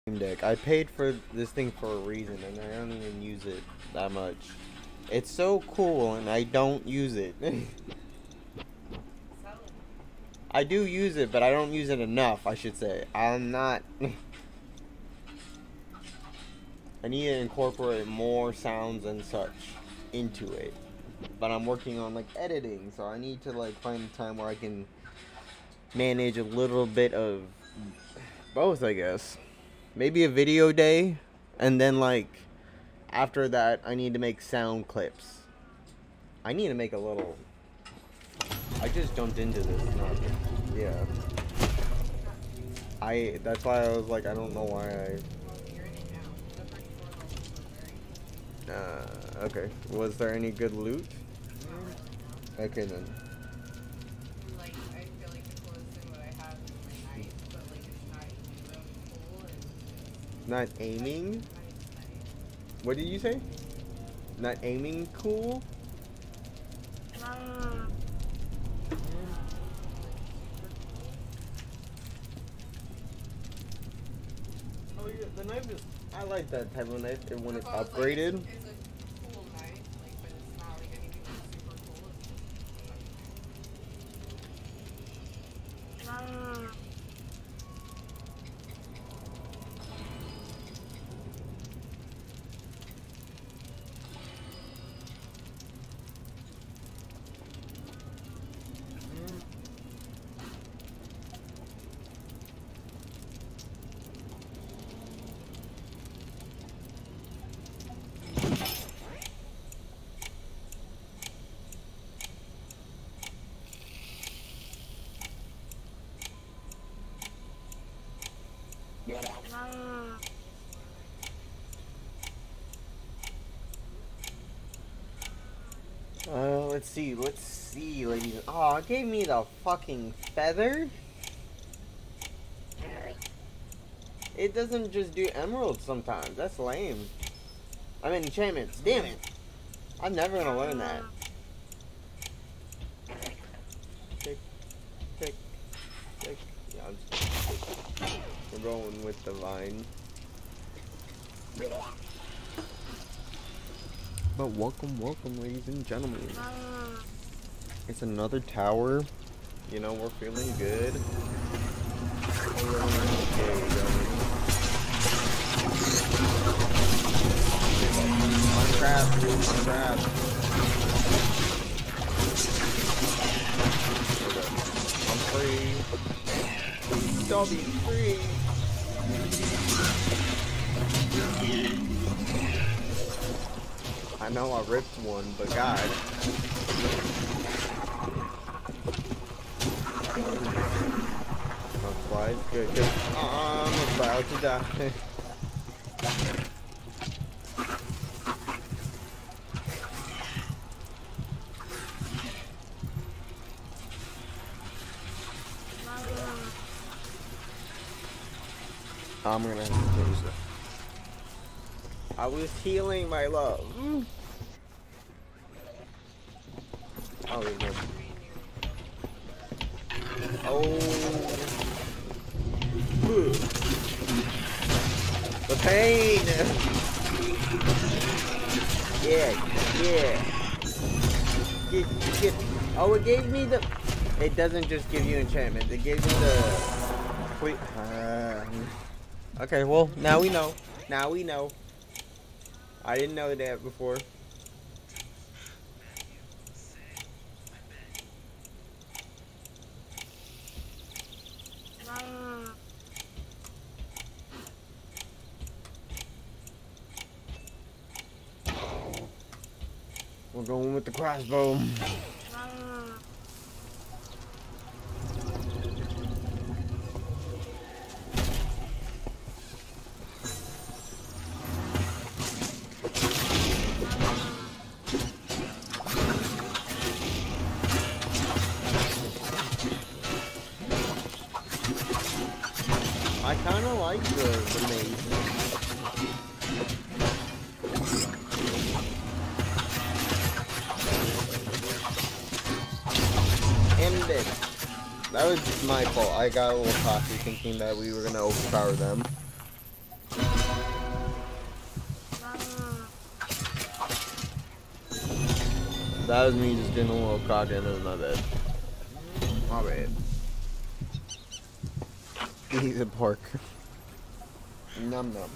Steam Deck. I paid for this thing for a reason, and I don't even use it that much. It's so cool, and I don't use it. I do use it, but I don't use it enough, I should say. I'm not... I need to incorporate more sounds and such into it. But I'm working on, like, editing, so I need to, like, find a time where I can manage a little bit of both, I guess. Maybe a video day, and then, like, after that, I need to make sound clips. I need to make a little... I just jumped into this. Yeah. That's why I was like, I don't know why okay. Was there any good loot? Okay, then. Like, I feel like the coolest thing that I have is my knife, but, like, it's not even really cool. Not aiming? What did you say? Not aiming cool? Oh, yeah, the knife is... I like that type of knife when it's upgraded. Like, it's a cool knife, like, but it's not, like, anything super cool. It's just Let's see, ladies. Oh, it gave me the fucking feather? It doesn't just do emeralds sometimes. That's lame. I mean, enchantments. Damn it. I'm never gonna learn that. Tick, tick, tick. Yeah, we're going with the vine. But welcome, ladies and gentlemen. It's another tower. You know, we're feeling good. On trap. I'm free. Dobby free. I know I ripped one, but God. Flies. Good. I'm about to die. I'm gonna have to change that. I was healing my love. Oh, there's no. Oh. The pain! Yeah. Get. Oh, it gave me the... It doesn't just give you enchantment. It gives you the... Okay, well, now we know. I didn't know that before. We're going with the crossbow. I kind of like the maze. Ended. That was my fault. I got a little cocky thinking that we were gonna overpower them. That was me just getting a little cocked into my bed. My bad. Eat the pork. Num num.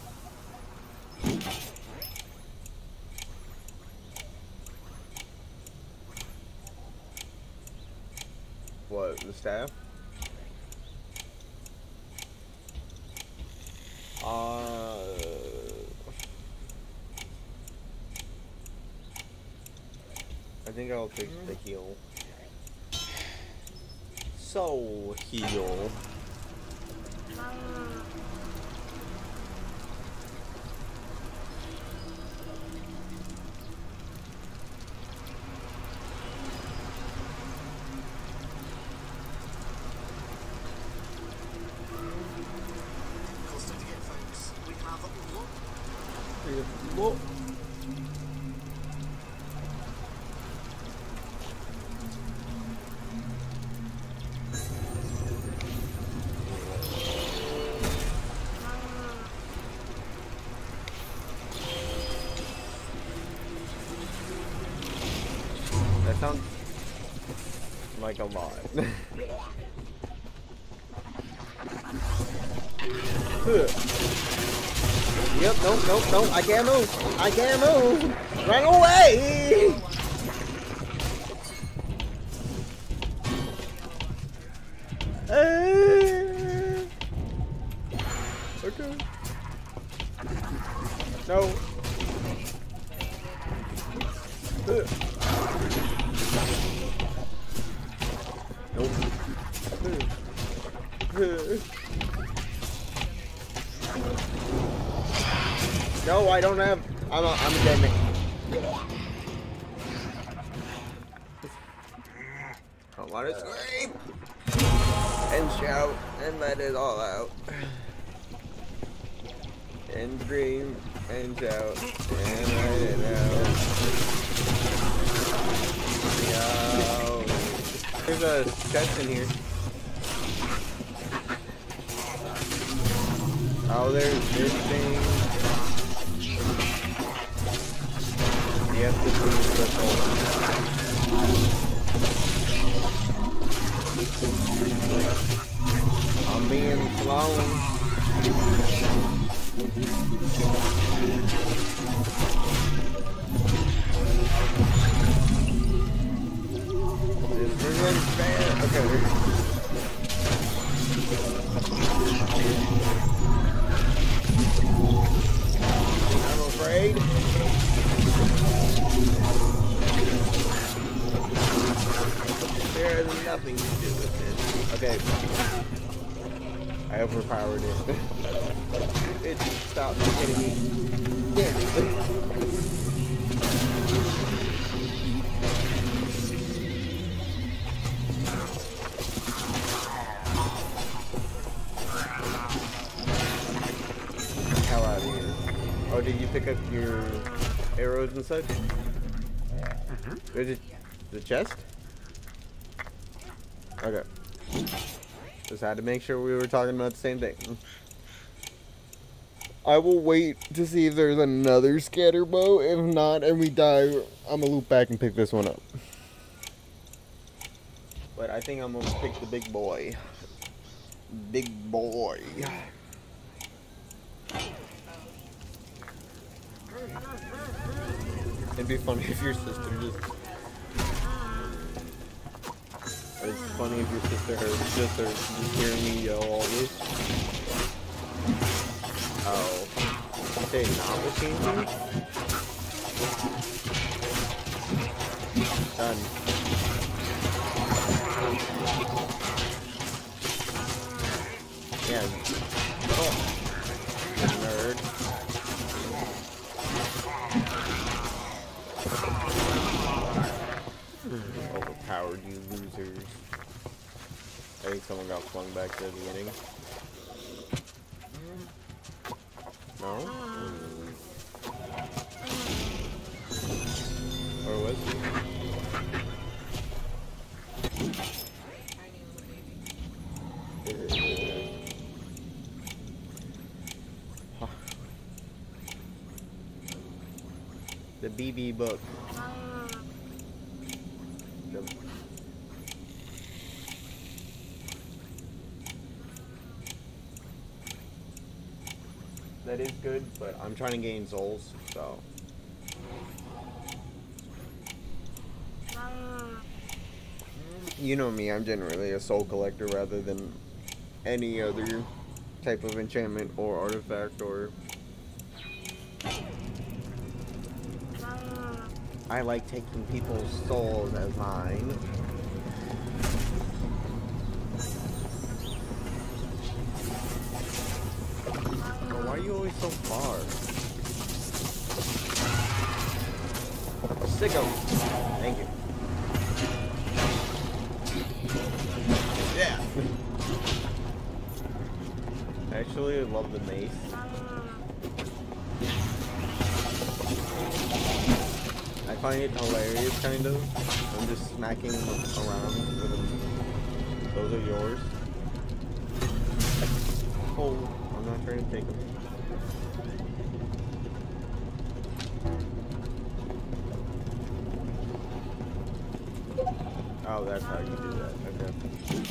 What, the staff? I think I'll take the heal. Soul heal. Look. That sounds like a lot. Yep, nope, I can't move. I can't move. Run away! Okay. No. Nope. No, I don't have. I'm dead. I want to scream and shout and let it all out. And scream and shout and let it out. Yo. There's a chest in here. Oh, there's this thing. You have to do the I'm being flown. This isn't fair. Okay. I'm afraid. There is nothing to do with this. Okay. I overpowered it. It stopped hitting me. Damn it. Hell out of here. Oh, did you pick up your arrows and such? Is it the chest? Okay. Just had to make sure we were talking about the same thing. I will wait to see if there's another scatter bow. If not, and we die, I'm gonna loop back and pick this one up. But I think I'm gonna pick the big boy. Big boy. It'd be funny if your sister just... It's funny if your sister heard just hearing me yell all this. Oh. Say not machine gun? Done. Yeah. Oh. Nerd. Overpowered, you losers. I think someone got flung back to the beginning. No? Or was he? The BB book. That is good, but I'm trying to gain souls, so. You know me, I'm generally a soul collector rather than any other type of enchantment or artifact or... I like taking people's souls as mine. But why are you always so far? Sicko! Thank you. Yeah! Actually, I love the mace. I find it hilarious, kind of. I'm just smacking them around with them. Those are yours. Oh, I'm not trying to take them. Oh, that's how you do that. Okay.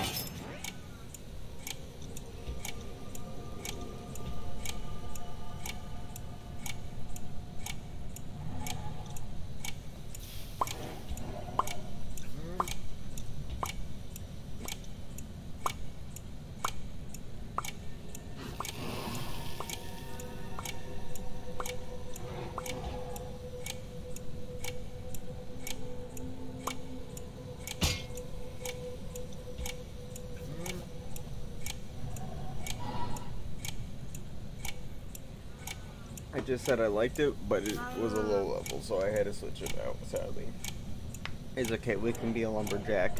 I just said I liked it, but it was a low level, so I had to switch it out, sadly. It's okay, we can be a lumberjack.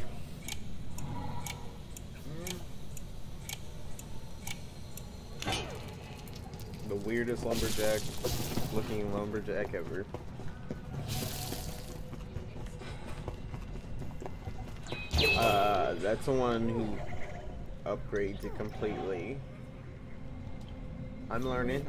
The weirdest lumberjack looking lumberjack ever. That's the one who upgrades it completely. I'm learning.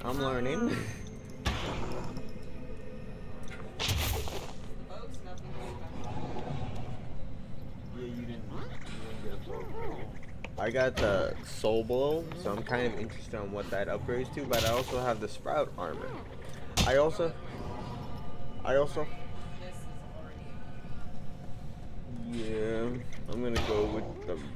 I got the Soul Blow, so I'm kind of interested on what that upgrades to, but I also have the Sprout armor. I also yeah, I'm gonna go with the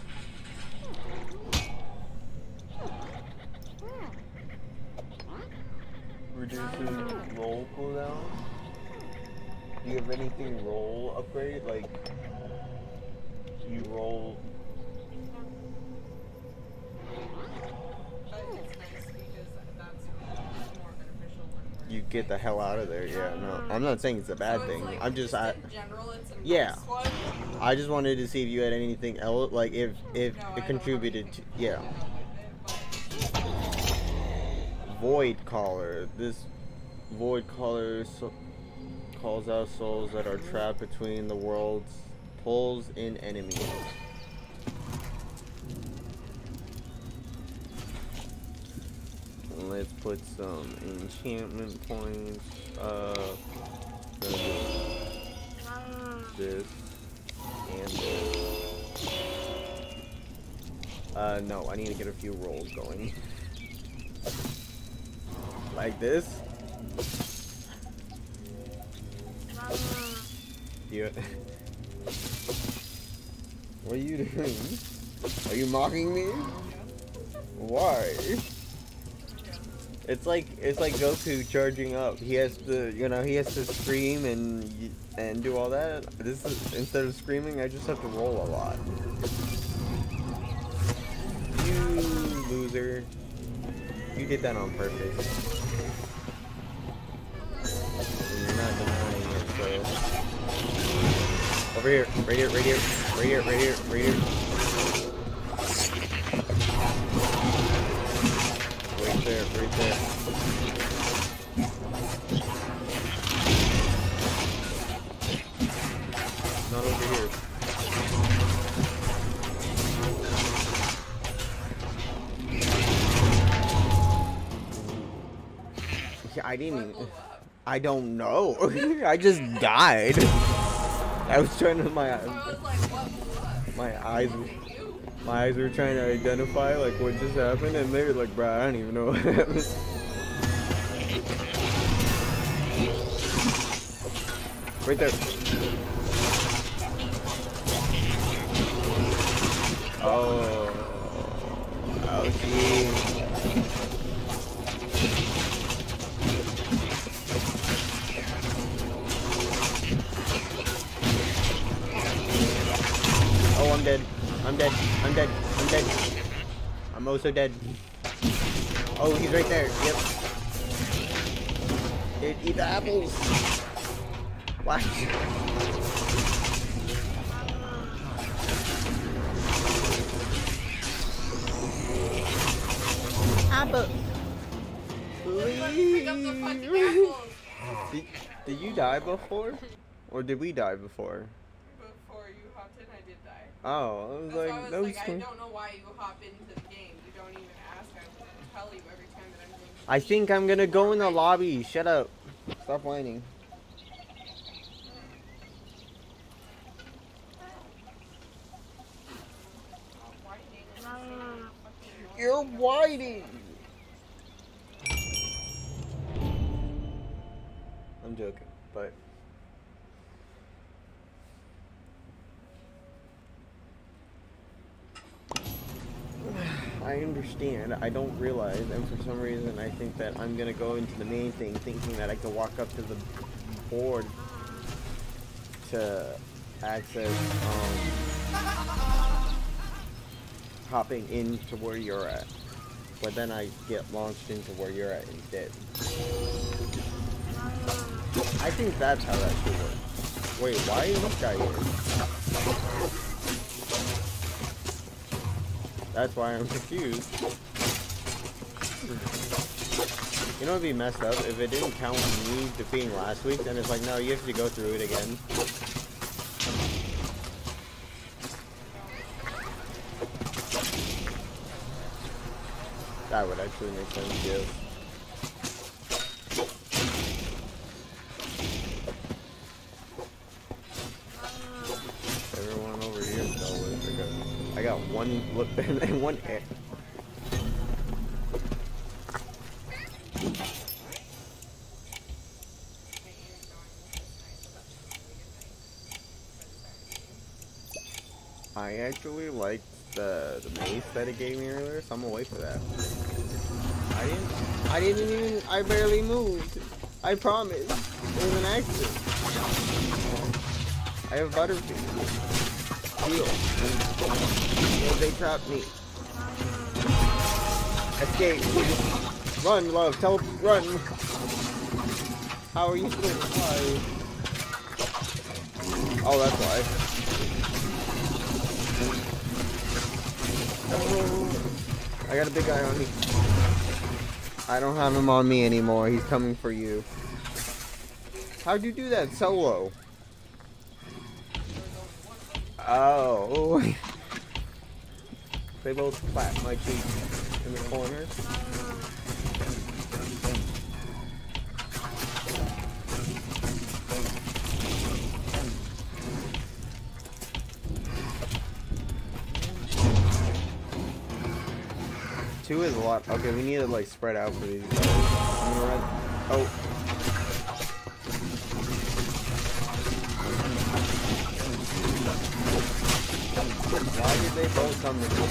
reduces roll cooldown. Do you have anything roll upgrade? Like you roll. You get the hell out of there. Yeah, no, I'm not saying it's a bad thing. Like, I'm just in general, it's a yeah. nice one. I just wanted to see if you had anything else, like if No, it I contributed don't to have yeah. Void Caller. This Void Caller calls out souls that are trapped between the worlds, pulls in enemies. Let's put some enchantment points up. This and this. No, I need to get a few rolls going. Like this. Yeah. What are you doing? Are you mocking me? Why? It's like Goku charging up. He has to, he has to scream and do all that. This is, instead of screaming, I just have to roll a lot. You loser. You did that on purpose. And you're not denying it, so. Over here, right here, right here, right here, right here, right here. Right there, right there. Not over here. Yeah, I didn't even, I don't know. I just died. I was trying to, my eyes were trying to identify like what just happened, and they were like, bruh, I don't even know what happened. Right there. Oh. Ouchie. Oh, I'm dead. I'm dead. I'm dead. I'm dead. I'm also dead. Oh, he's right there. Yep. Dude, eat the apples. What? Apple. Pick up the fucking apples. Did you die before? Or did we die before? Before you hopped in, I did die. Oh, I was That's why I like, was that like, was I cool. don't know why you hop into the game. You don't even ask. I will tell you every time that I'm going to I think I'm gonna go in the lobby. Shut up. Stop whining. You're whining. I'm joking, but I understand. I don't realize, and for some reason, I think that I'm gonna go into the main thing, thinking that I can walk up to the board to access hopping into where you're at, but then I get launched into where you're at instead. I think that's how that should work. Wait, why is this guy here? That's why I'm confused. You know, it'd be messed up if it didn't count me defeating last week, and it's like, no, you have to go through it again. That would actually make sense, too. Everyone over here is always I got one look and one air. I actually liked the maze that it gave me earlier, so I'm gonna wait for that. I barely moved. I promise. It was an accident. I have Butterfield. Heal. Well, they trapped me. Escape. Run, love. Run. How are you still alive? Oh, that's why. Oh, I got a big guy on me. I don't have him on me anymore. He's coming for you. How'd you do that solo? Oh. They both clapped my cheeks in the corner. Two is a lot. Okay, we need to like spread out for these guys. I'm gonna run. Oh. Why did they both come to me?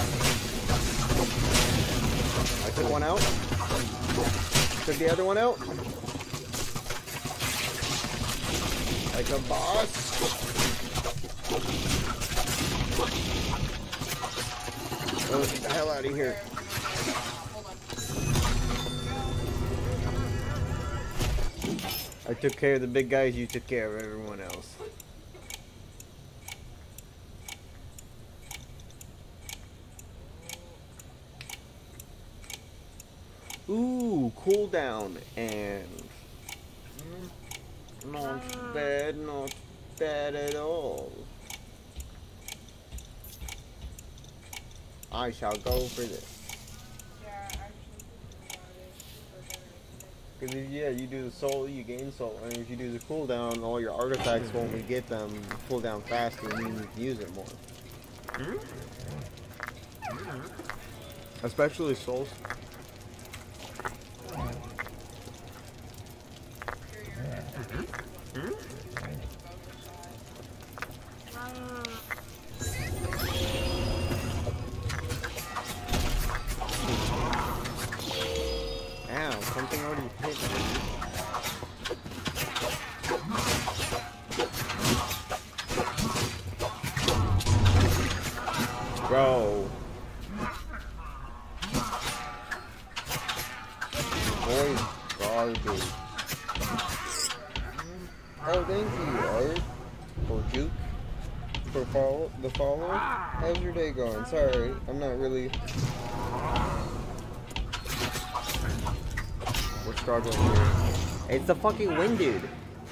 I took one out. Took the other one out. Like a boss. Oh, get the hell out of here. I took care of the big guys, you took care of everyone else. Ooh, cooldown and not bad at all. I shall go for this. Because yeah, you do the soul, you gain soul, and if you do the cooldown, all your artifacts, when we get them, cool down faster, and you can use it more. Especially souls. something already hit me. Bro. Boy, garbage. Oh, thank you, Art. For Juke. For the follow. How's your day going? Sorry, I'm not really... We're struggling here. It's the fucking wind, dude.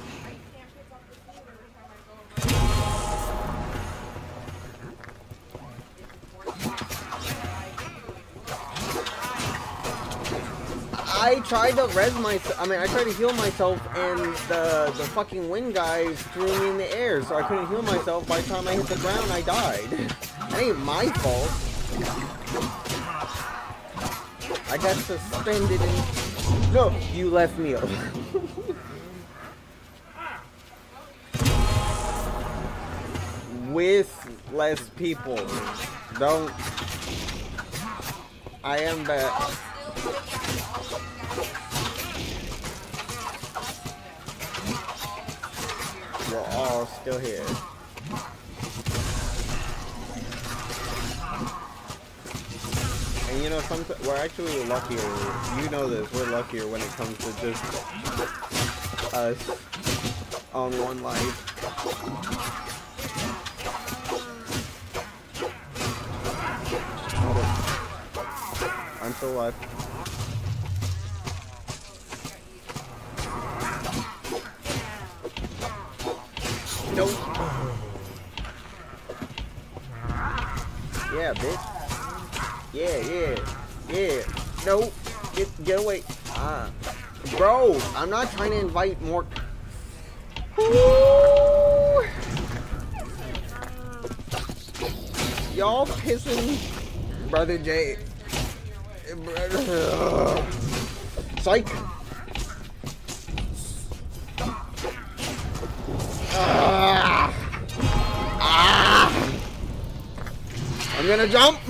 I tried to I tried to heal myself, and the fucking wind guys threw me in the air, so I couldn't heal myself. By the time I hit the ground, I died. That ain't my fault. I got suspended and... No, you left me alone. With less people. Don't... I am back. We're all still here. And you know, we're actually luckier. You know this. We're luckier when it comes to just us on one life. I'm still alive. Nope. Yeah, bitch. Yeah. Nope. Get away. Bro, I'm not trying to invite more. Y'all pissing Brother Jay. Psych. I'm gonna jump.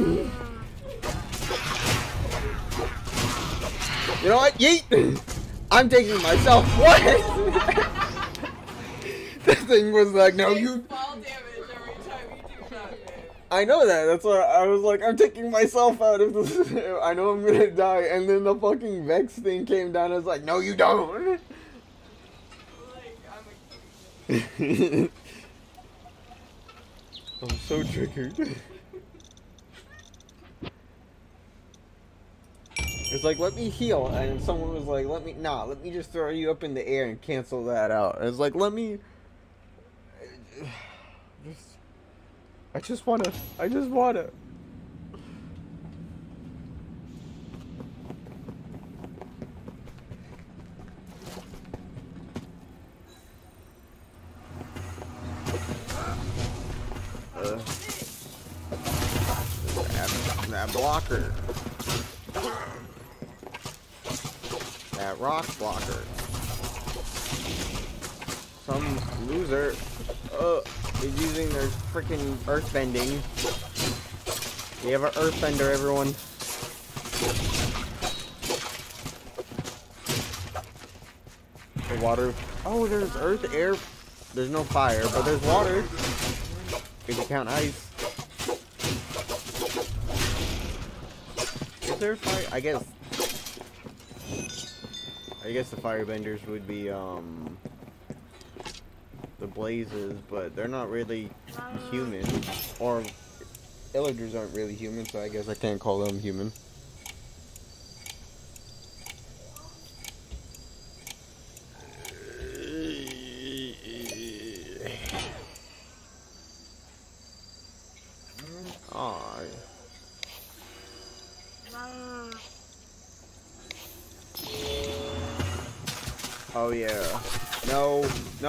You know what? Yeet. I'm taking myself. What? The thing was like, no, you. Fall damage every time you do that, man. I know that. That's why I was like, I'm taking myself out of this. I know I'm gonna die. And then the fucking Vex thing came down. I was like, no, you don't. I'm so triggered. It's like, let me heal, and someone was like, let me just throw you up in the air and cancel that out. It's like, let me... I just wanna... That blocker. That rock blocker. Some loser is using their freaking earth bending. We have an earth bender, everyone. The water. Oh, there's earth, air. There's no fire, but there's water. If you count ice. Is there fire? I guess the firebenders would be the blazes, but they're not really human, or illagers aren't really human, so I guess I can't call them human. Aw. Oh yeah. No.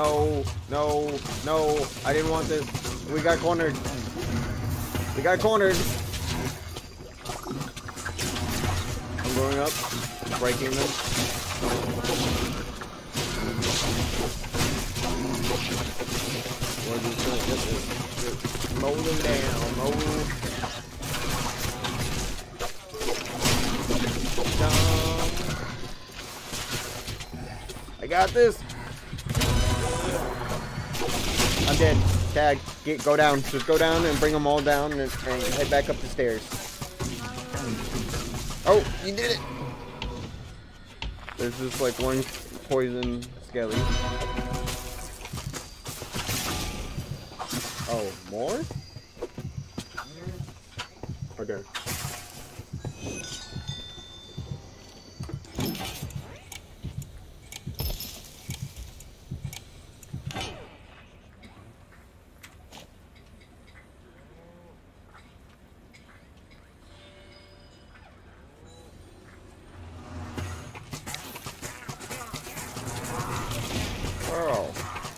I didn't want this. We got cornered. I'm going up. Breaking them. We're just gonna get this. Mow them down. I got this. I'm dead. Tag. Go down. Just go down and bring them all down and head back up the stairs. Oh, you did it. There's just like one poison skelly. Oh, more? Okay. Oh.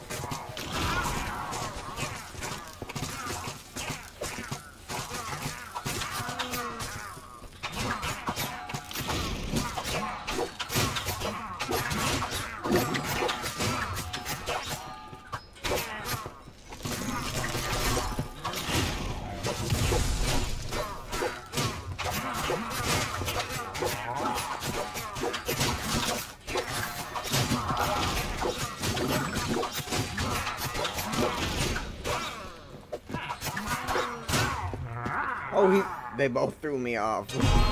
Oh, they both threw me off.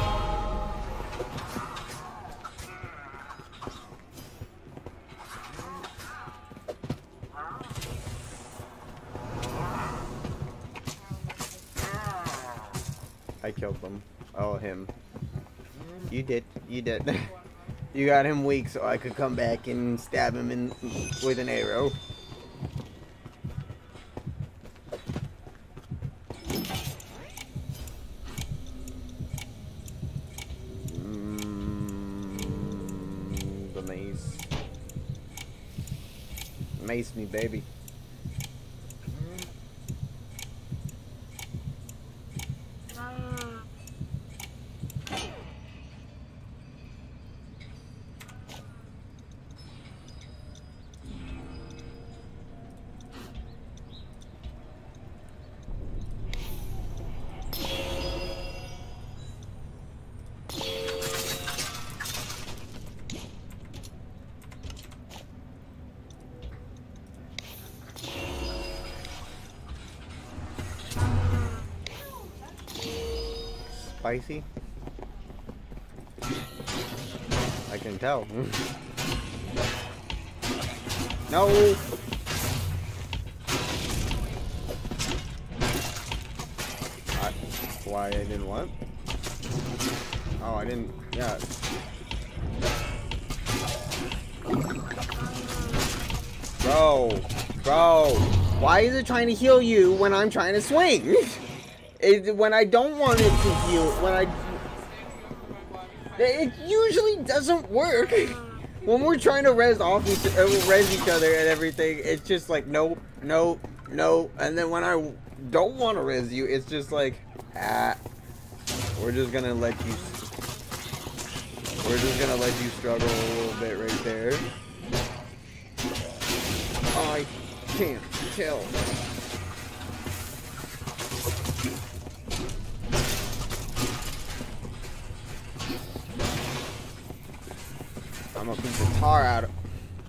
I killed them. Oh, him. You did. You did. You got him weak so I could come back and stab him with an arrow. The mace. Mace me, baby. Spicy? I can tell. No! Why I didn't what? Oh, I didn't. Yeah. Bro, why is it trying to heal you when I'm trying to swing? When I don't want it to heal, it usually doesn't work. When we're trying to res each other and everything, it's just like no, and then when I don't want to res you, it's just like we're just gonna let you struggle a little bit right there. I can't tell. I'm gonna beat the tar out of.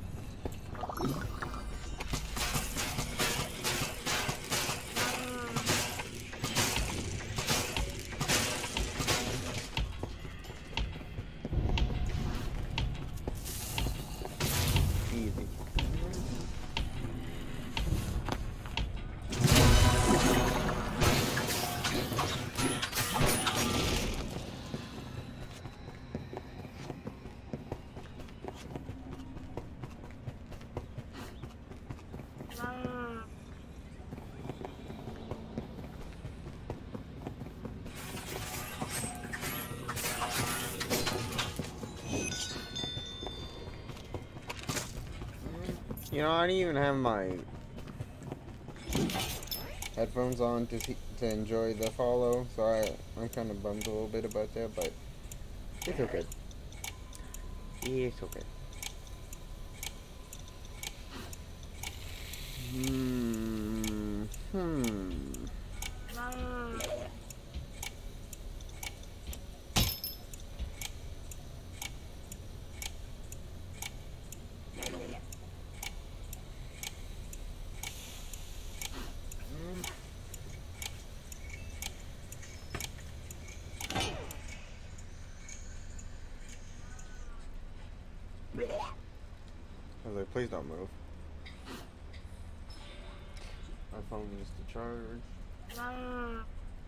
Easy. You know, I don't even have my headphones on to enjoy the follow, so I'm kind of bummed a little bit about that, but it's okay. It's okay. was like, please don't move. My phone needs to charge.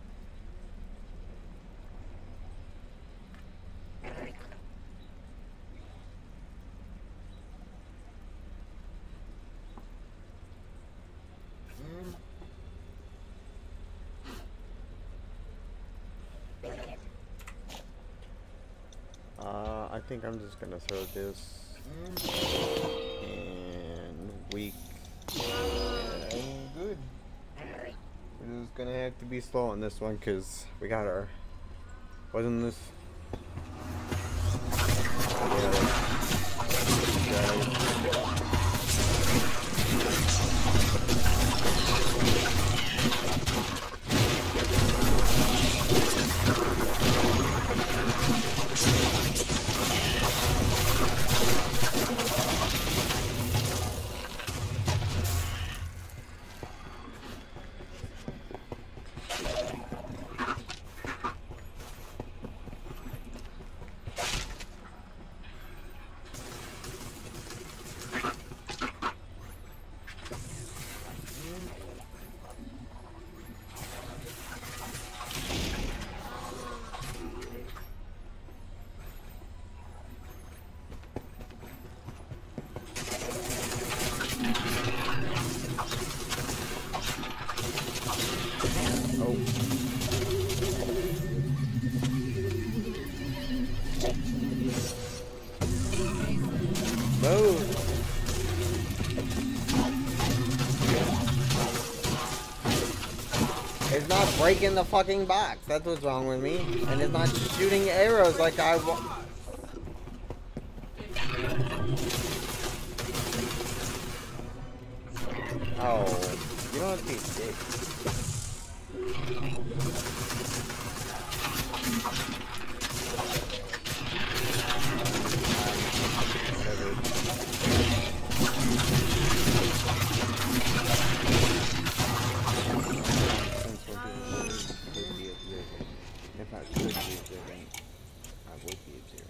I think I'm just gonna throw this and weak and good. We're just gonna have to be slow on this one because we got our. Wasn't this? It's not breaking the fucking box. That's what's wrong with me. And it's not shooting arrows like I want. Oh, you don't have to be a dick. If I could be observant, I would be observant.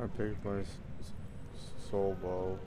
I picked my soul bow.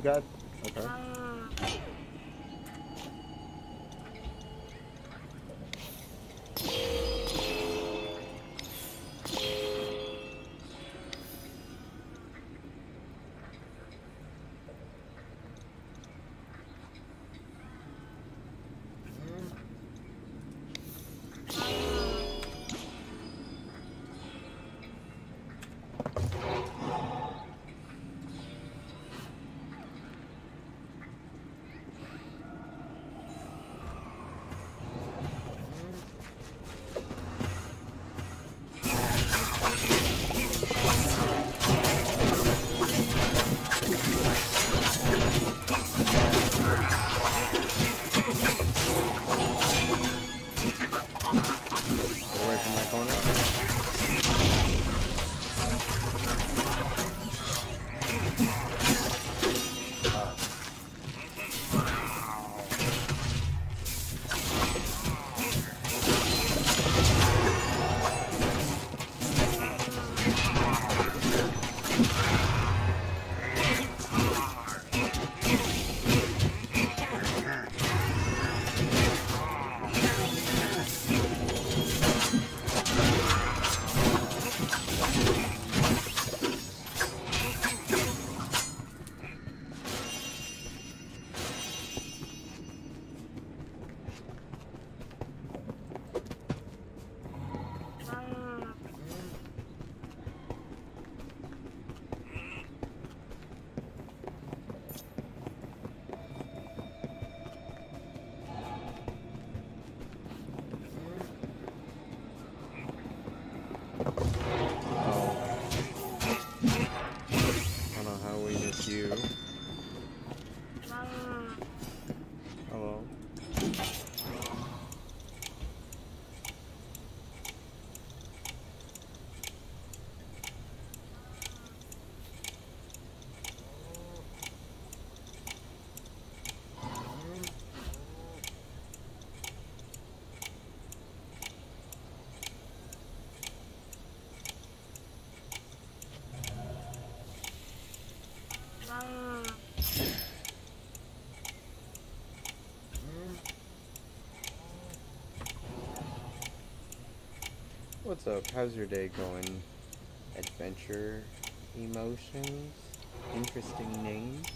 got. Okay. Away from my corner. You. Hello. What's up? How's your day going? Adventure, emotions, interesting names.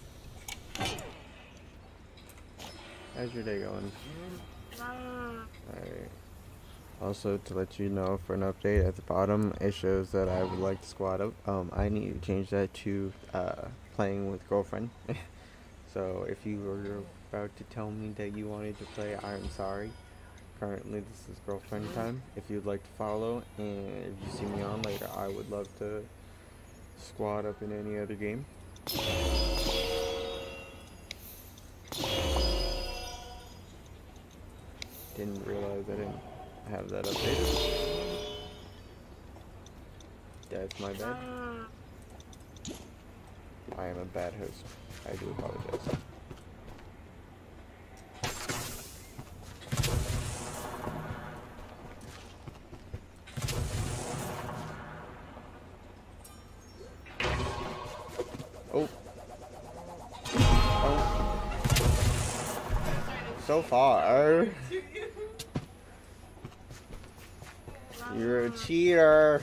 How's your day going? Alright. Also, to let you know, for an update at the bottom, it shows that I would like to squad up. I need to change that to playing with girlfriend. So if you were about to tell me that you wanted to play, I'm sorry. Currently, this is girlfriend time. If you'd like to follow, and if you see me on later, I would love to squad up in any other game. Didn't realize I didn't have that updated. That's my bad. I am a bad host. I do apologize. Oh. Oh. So far. You're a cheater.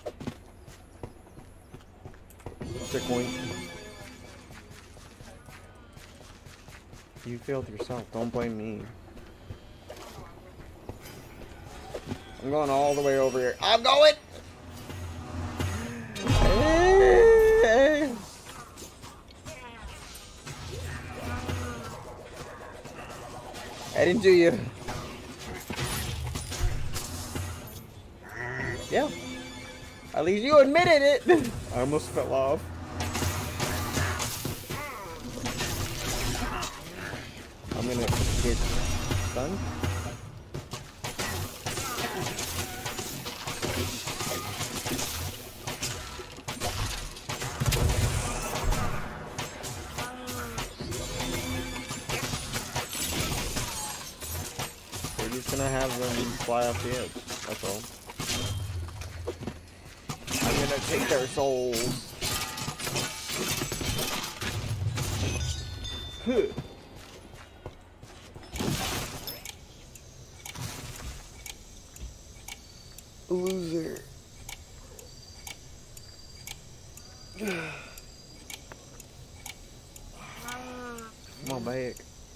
Checkpoint. You failed yourself. Don't blame me. I'm going all the way over here. I'm going! I didn't do you. Yeah. At least you admitted it. I almost fell off. I'm gonna get stunned. We're just gonna have them fly off the edge. That's all. I'm gonna take their souls. Loser. Come on, back.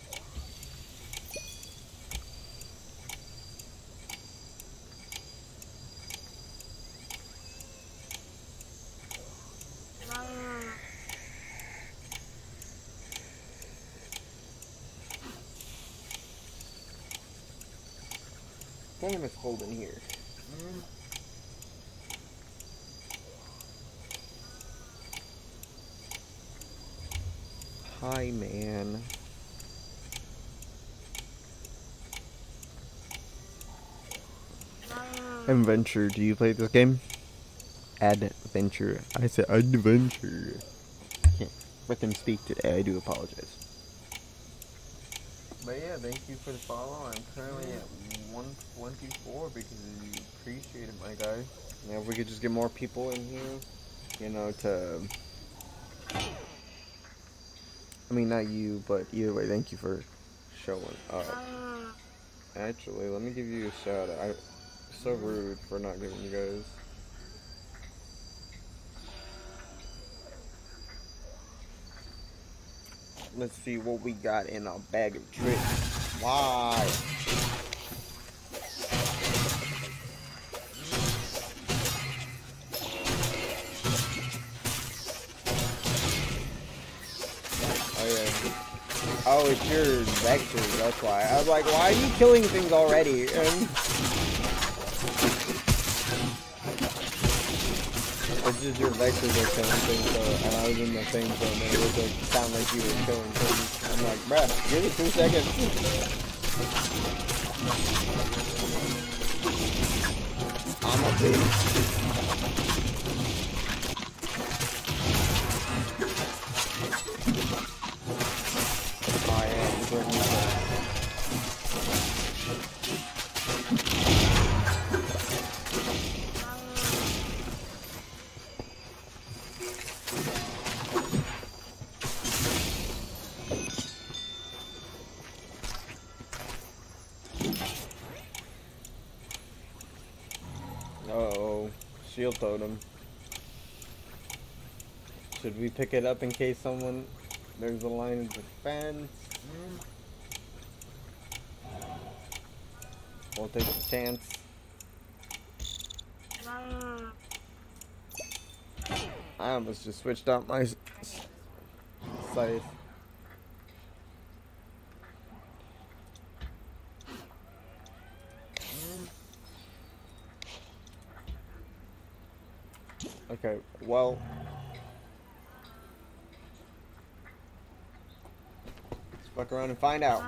Damn, it's cold in here. Hi, man. Adventure, do you play this game? Adventure. I said adventure. Can't frickin' speak today, I do apologize. But yeah, thank you for the follow. I'm currently at 124 because you appreciate it, my guy. Now if we could just get more people in here, you know, to... I mean, not you, but either way, thank you for showing up. Actually, let me give you a shout out. So rude for not giving you guys. Let's see what we got in our bag of tricks. Why? Oh yeah. Oh, it's your vectors, that's why. I was like, why are you killing things already? It's just your vectors are killing things, so, and I was in the same zone, and it was like, sound like you were killing things. I'm like, bruh, give me 2 seconds. I'm a beast. I am bringing it back. Uh-oh. Shield totem. Should we pick it up in case someone... There's a line of defense. We'll take a chance. I almost just switched out my scythe. Okay, well... Let's fuck around and find out.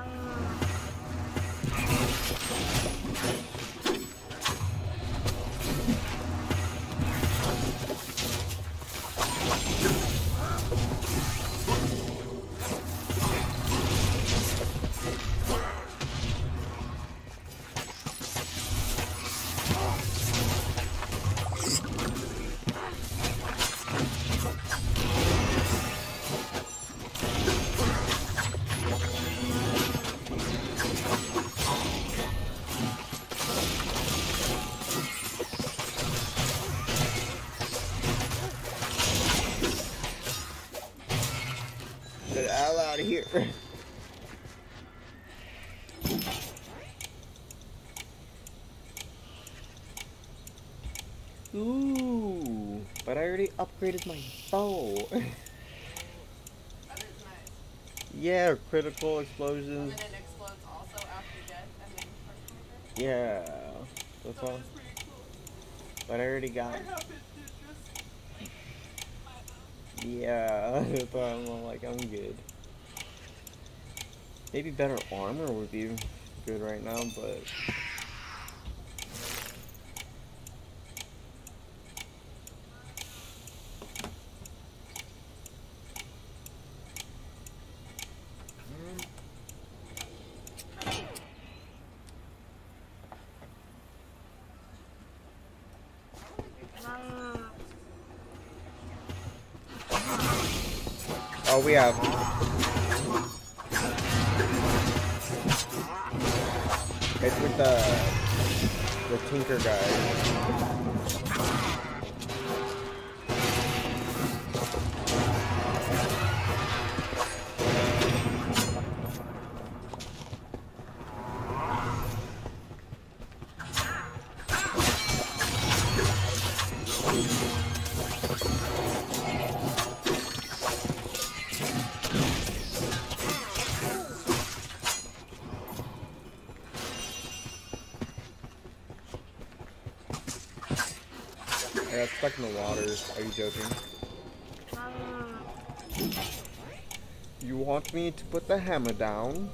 Get the hell out of here. Ooh, but I already upgraded my bow. That is nice. Yeah, critical explosions. And then it explodes also after death and then first. Yeah, that's all. That is pretty cool. But I already got. I have it just Yeah, that's why I'm like, I'm good. Maybe better armor would be good right now, but. Oh, we have. It's with the Tinker guy. I got stuck in the waters. Are you joking? You want me to put the hammer down?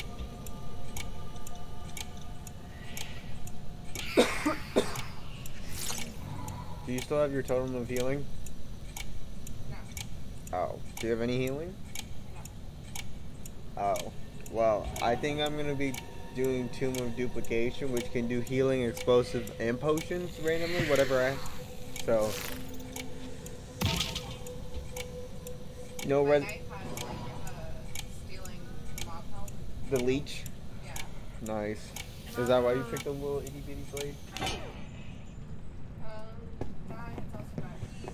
Do you still have your totem of healing? No. Oh. Do you have any healing? No. Oh. Well, I think I'm gonna be doing Tomb of Duplication, which can do healing, explosive, and potions randomly, whatever I... So... No My red... knife has like stealing mob health. The leech? Yeah. Nice. Is that why you picked a little itty bitty blade? Yeah, it's also got heat.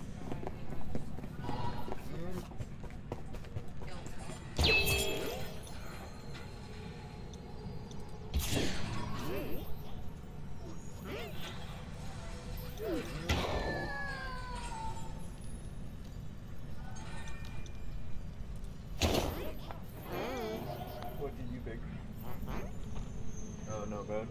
What did you pick? Oh, no, bad.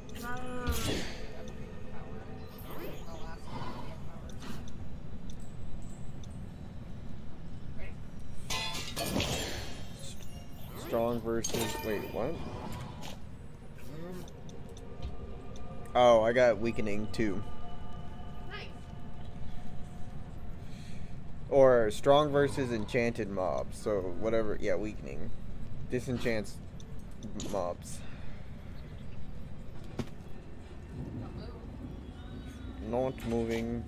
Strong versus... Wait, what? Oh, I got weakening too. Nice. Or strong versus enchanted mobs. So whatever. Yeah, weakening. Disenchants mobs. Don't move. Not moving.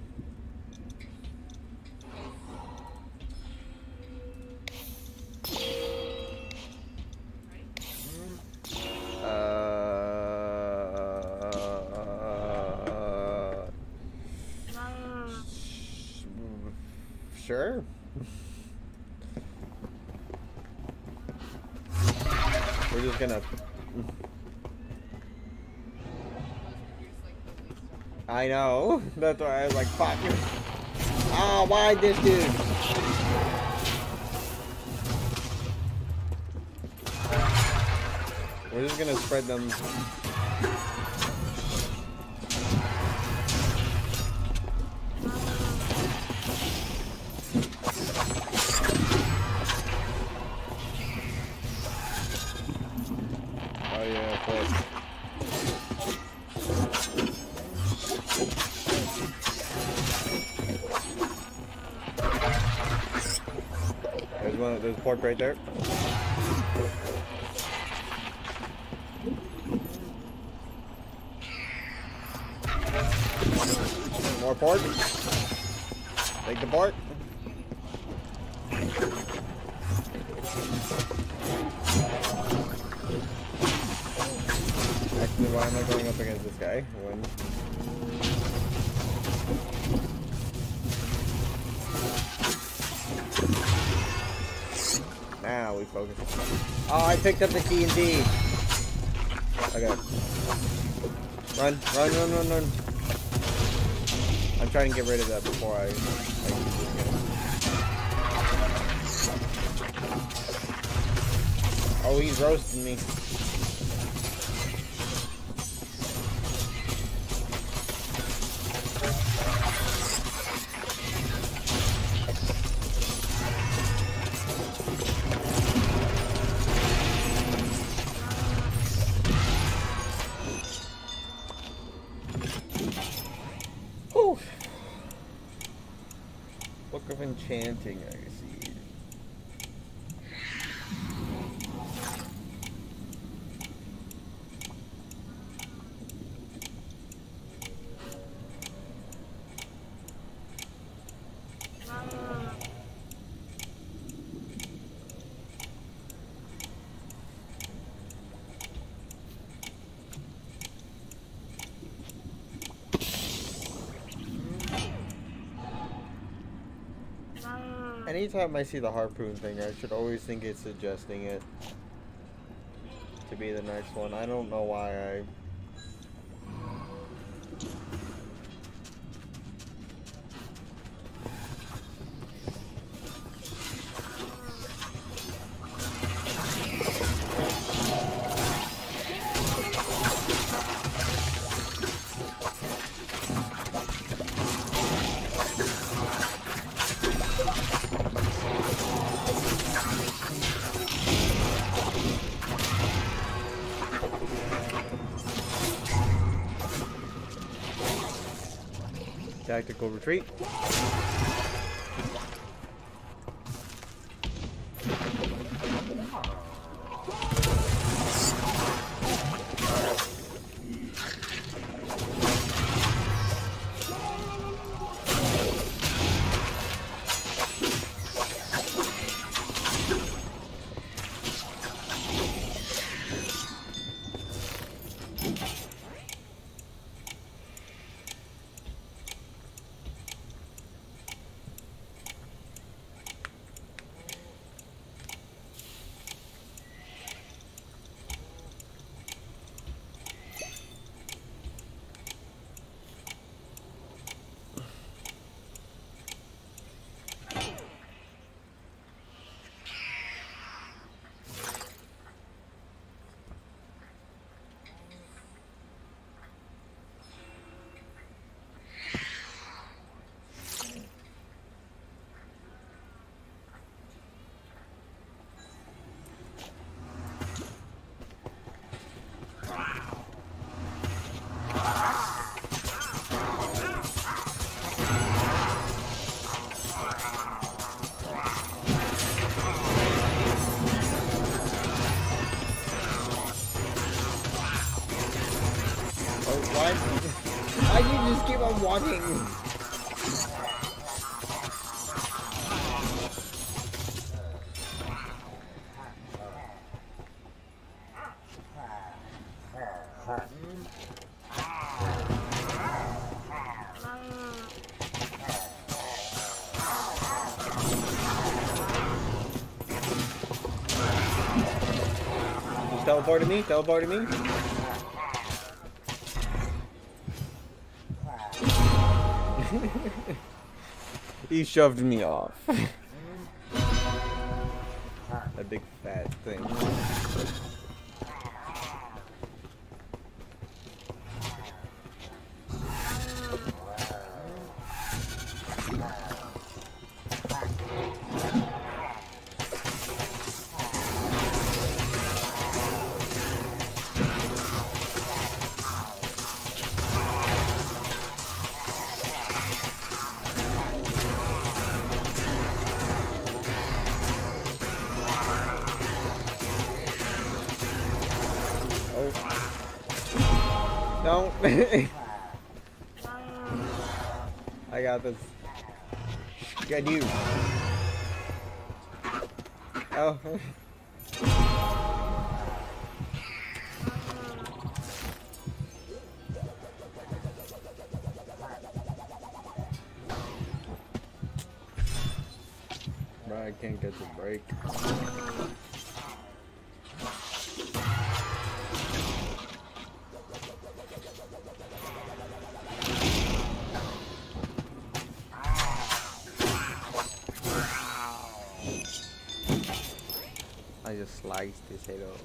Sure. We're just gonna... I know. That's why I was like, fuck you. Ah, why this dude? We're just gonna spread them. Oh yeah, of course. There's a pork right there. More pork. Take the pork. Actually, why am I going up against this guy? When... Now we focus. Oh, I picked up the TNT. Okay. Run, run, run, run, run. I'm trying to get rid of that before I use this game. Oh, he's roasting me. Book of Enchanting, I see. Anytime I see the harpoon thing, I should always think it's suggesting it to be the next one. I don't know why I... Tactical retreat. Why do you just keep on walking? He's teleporting me, teleporting me. He shoved me off. A big fat thing. No. I got this. Get you. Oh. Bro, I can't get the break. I just sliced his head off.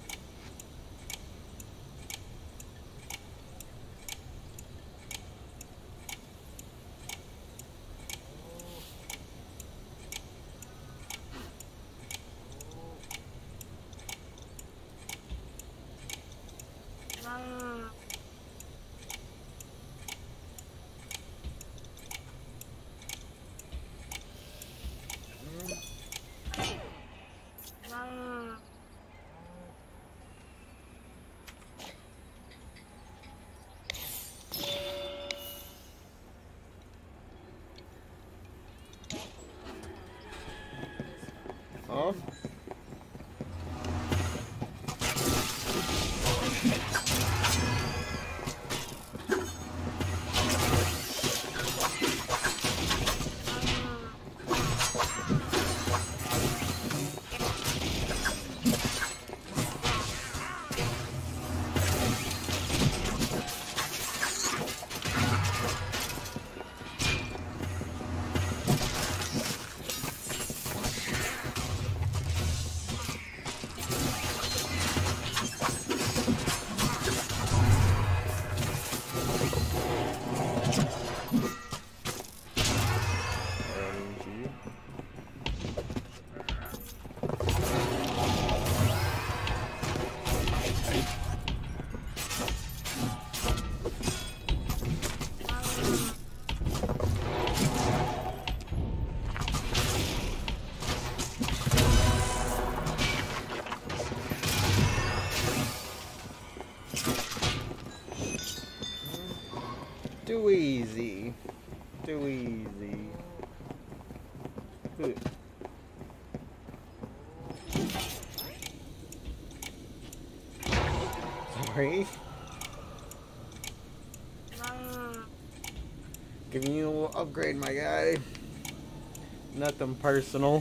Too easy. Too easy. Good. Sorry. Giving you a little upgrade, my guy. Nothing personal.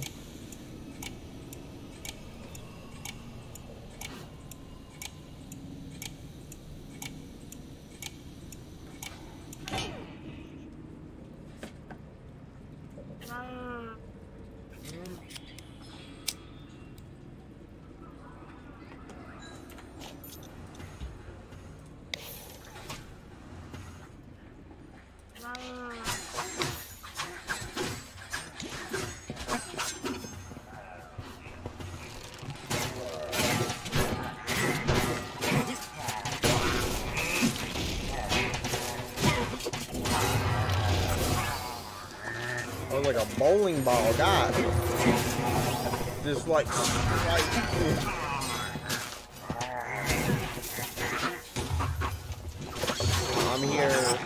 Oh, like a bowling ball, God. Just like I'm here.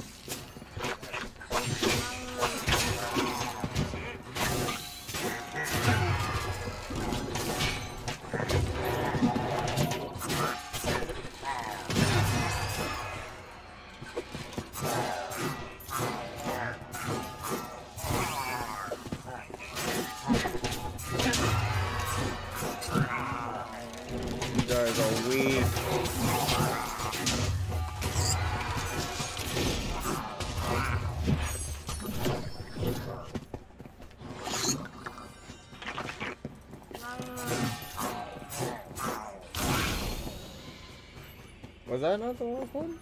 You guys are weak. Was that not the last one?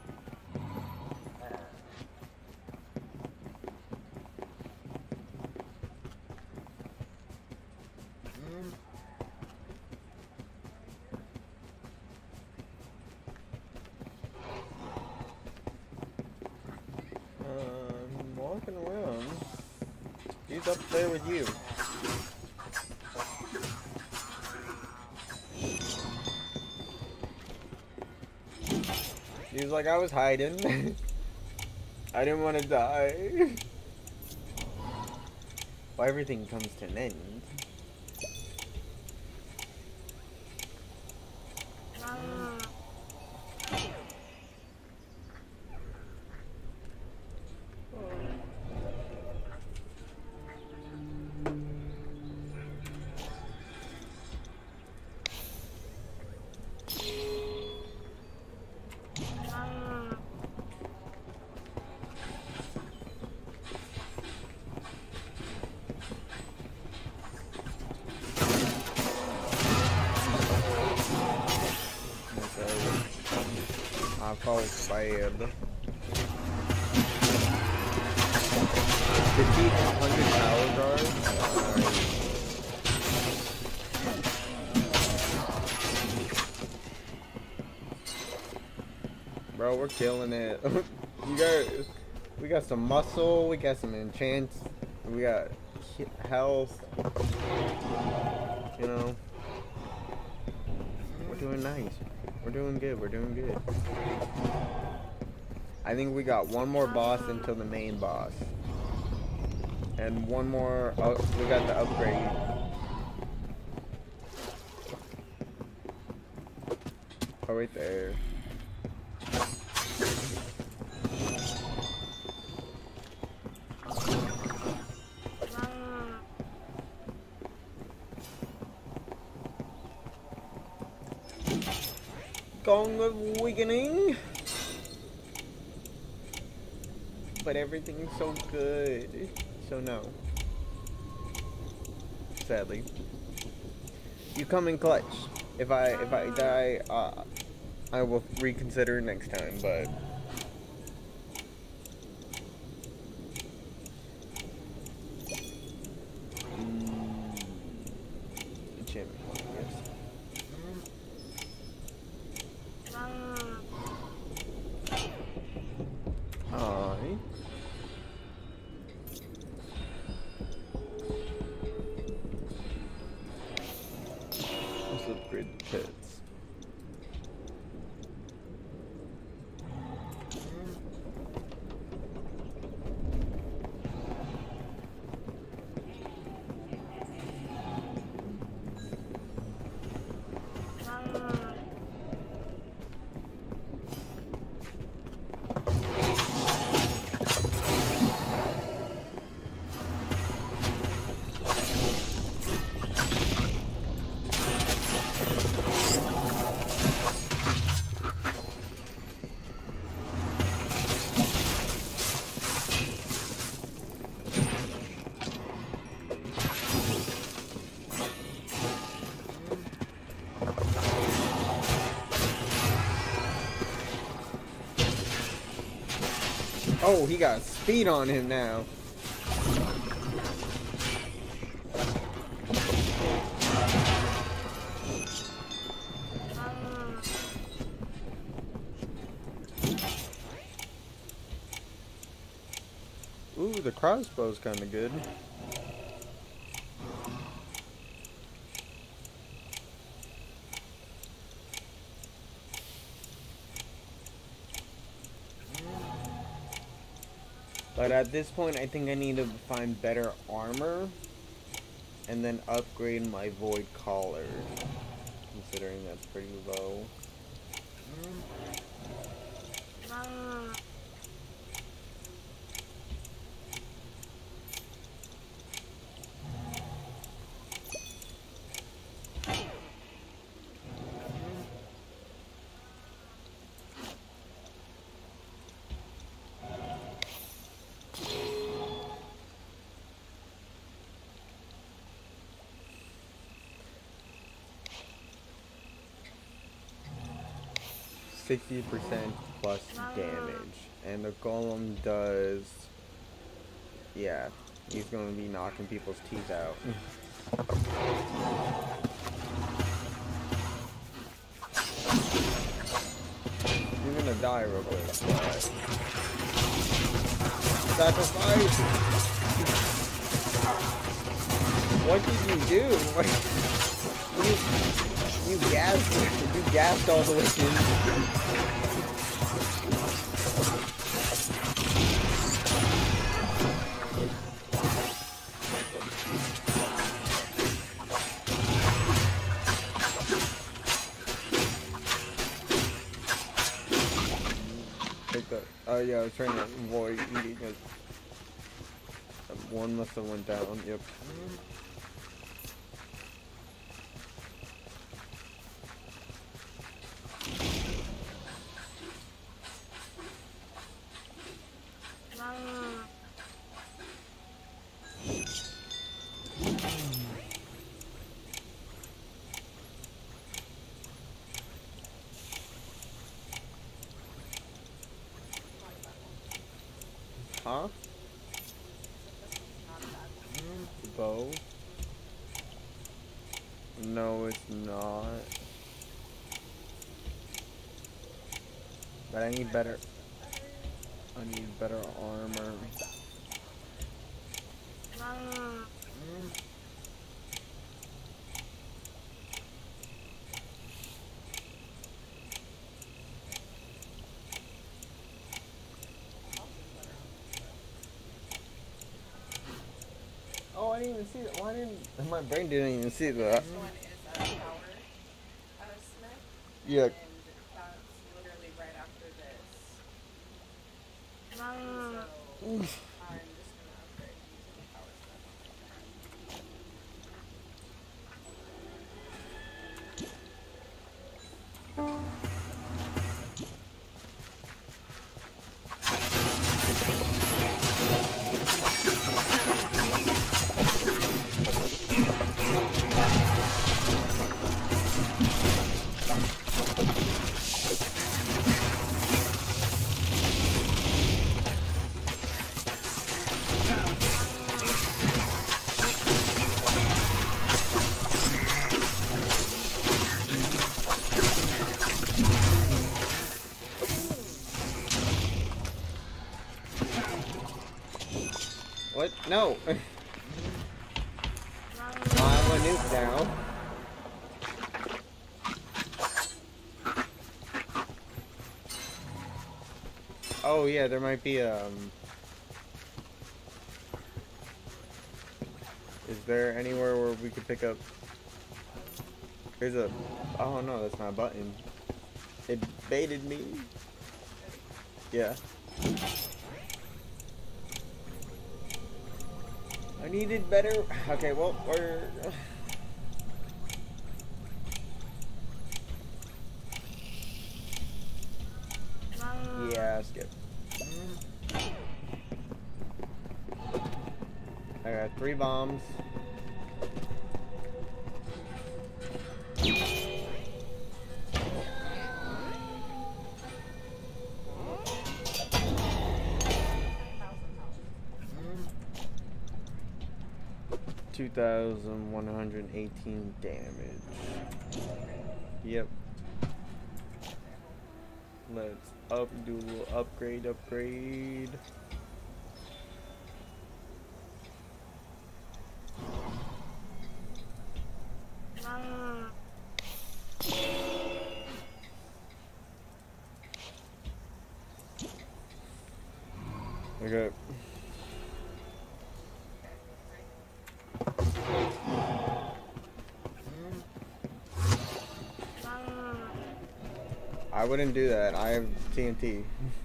Walking around. He's up there with you. He was like, I was hiding. I didn't want to die. Well, everything comes to an end. I felt bad. Defeat 100 power guards. Bro, we're killing it. We got some muscle, we got some enchants, we got health. You know, we're doing nice. We're doing good. We're doing good. I think we got one more boss until the main boss. And one more. Oh, we got the upgrade. Oh, right there. Gong of Awakening. But everything's so good. So no. Sadly. You come in clutch. If I die, I will reconsider next time, but enchantment, yes. Alright. Let's upgrade the pets. Oh, he got speed on him now. Ooh, the crossbow's kind of good. But at this point, I think I need to find better armor and then upgrade my Void Collar, considering that's pretty low. %60 plus damage, and the golem does, yeah, he's gonna be knocking people's teeth out. You're gonna die real quick, but sacrifice! What did you do? You gassed all the way in. Oh yeah, I was trying to avoid eating it. One must have went down, yep. Huh? The bow? No, it's not. But I need better armor. Oh, I didn't even see it. Why didn't my brain didn't even see that? This one is Power Smith. Yeah. And that's literally right after this. So I'm just gonna upgrade using Power Smith. What? No! I'm a nuke now. Oh yeah, there might be is there anywhere where we could pick up? There's a, oh no, that's not a button. It baited me. Yeah. I needed better. Okay, well, we're. Yeah, skip. I got 3 bombs. 2,118 damage. Yep. Let's do a little upgrade. Okay. I wouldn't do that. I have TNT.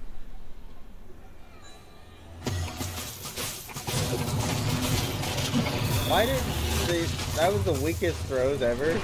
Why did they... That was the weakest throws ever.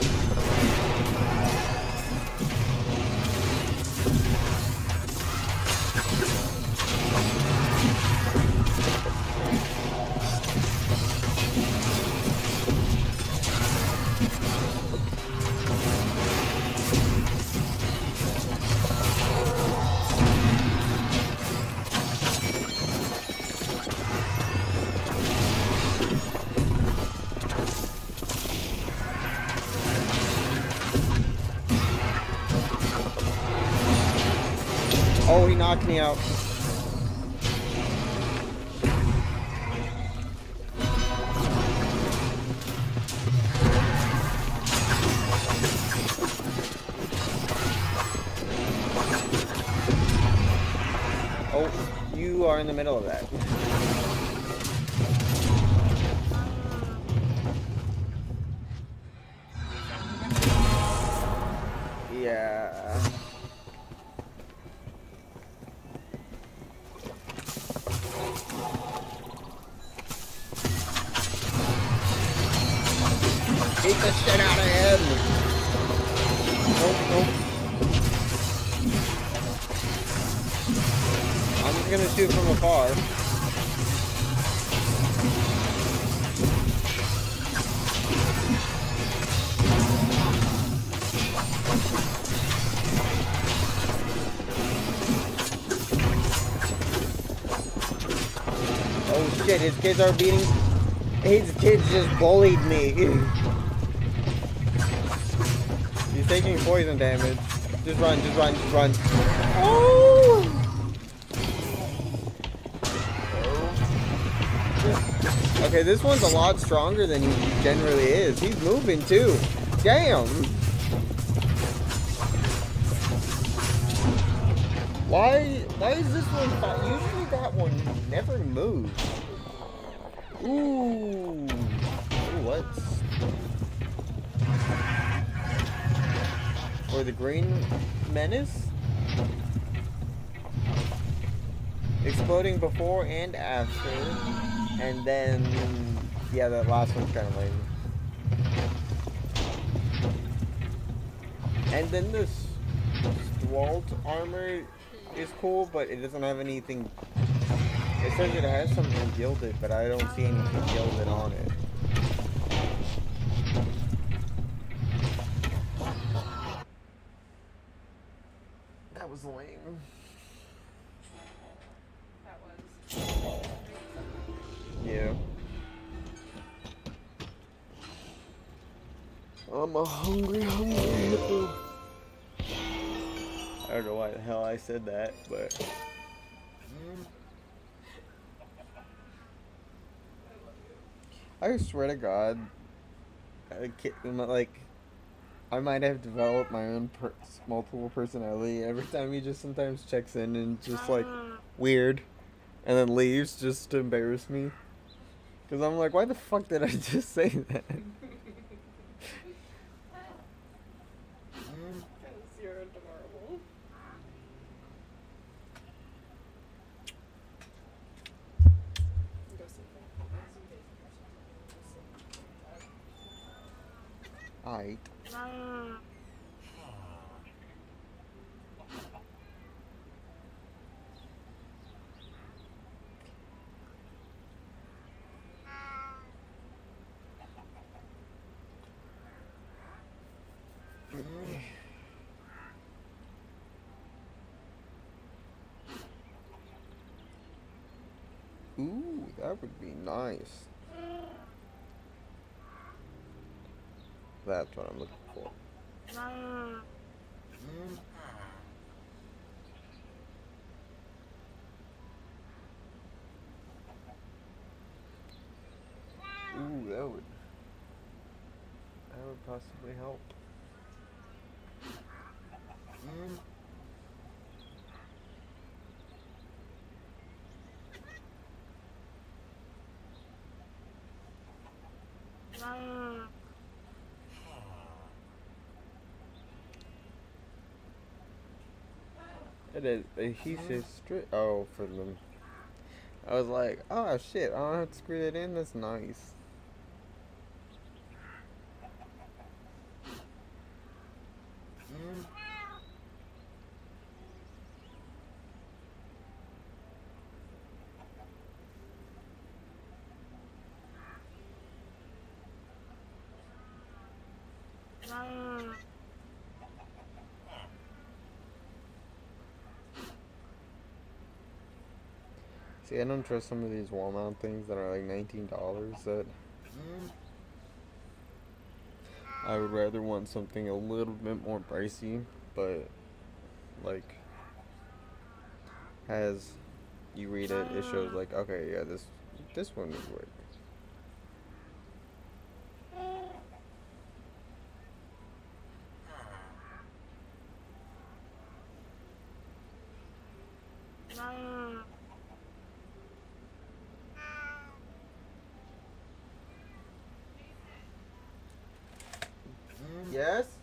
Oh, he knocked me out. Oh, you are in the middle of that. Yeah. Beat the shit out of him! Nope. I'm just gonna shoot from afar. Oh shit, his kids are beating... His kids just bullied me. He's taking poison damage. Just run. Oh! Okay, this one's a lot stronger than he generally is. He's moving too. Damn! Why is this one usually that one never moves? Ooh, what? Or the green menace? Exploding before and after. And then, yeah, that last one's kind of lame. And then this Dwalt armor is cool, but it doesn't have anything. It says it has something gilded, but I don't see anything gilded on it. That was lame. That was. Yeah. I'm a hungry hippo. I don't know why the hell I said that, but... I swear to God, I might have developed my own multiple personality. Every time he just sometimes checks in and just like, weird, and then leaves just to embarrass me. Because I'm like, why the fuck did I just say that? You're adorable. Aight. Ooh, that would be nice. That's what I'm looking for. Ooh, that would possibly help. It is. He says straight. Oh, for them. I was like, oh shit, I don't have to screw that in. That's nice. See, I don't trust some of these wall mount things that are like $19 that I would rather want something a little bit more pricey, but like has you read it, it shows like, okay, yeah, this one would work. Yes?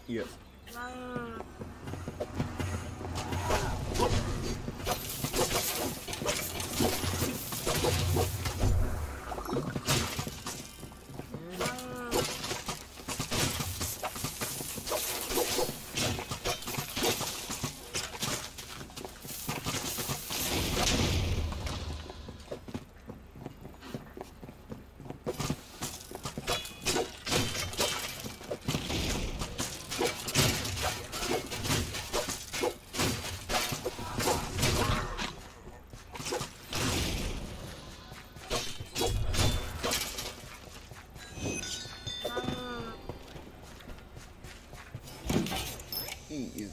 Yep. Easy.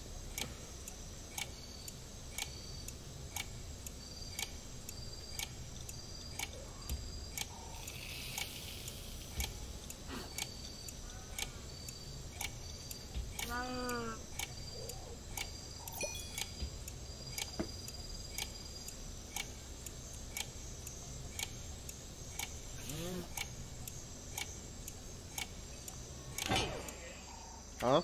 Huh?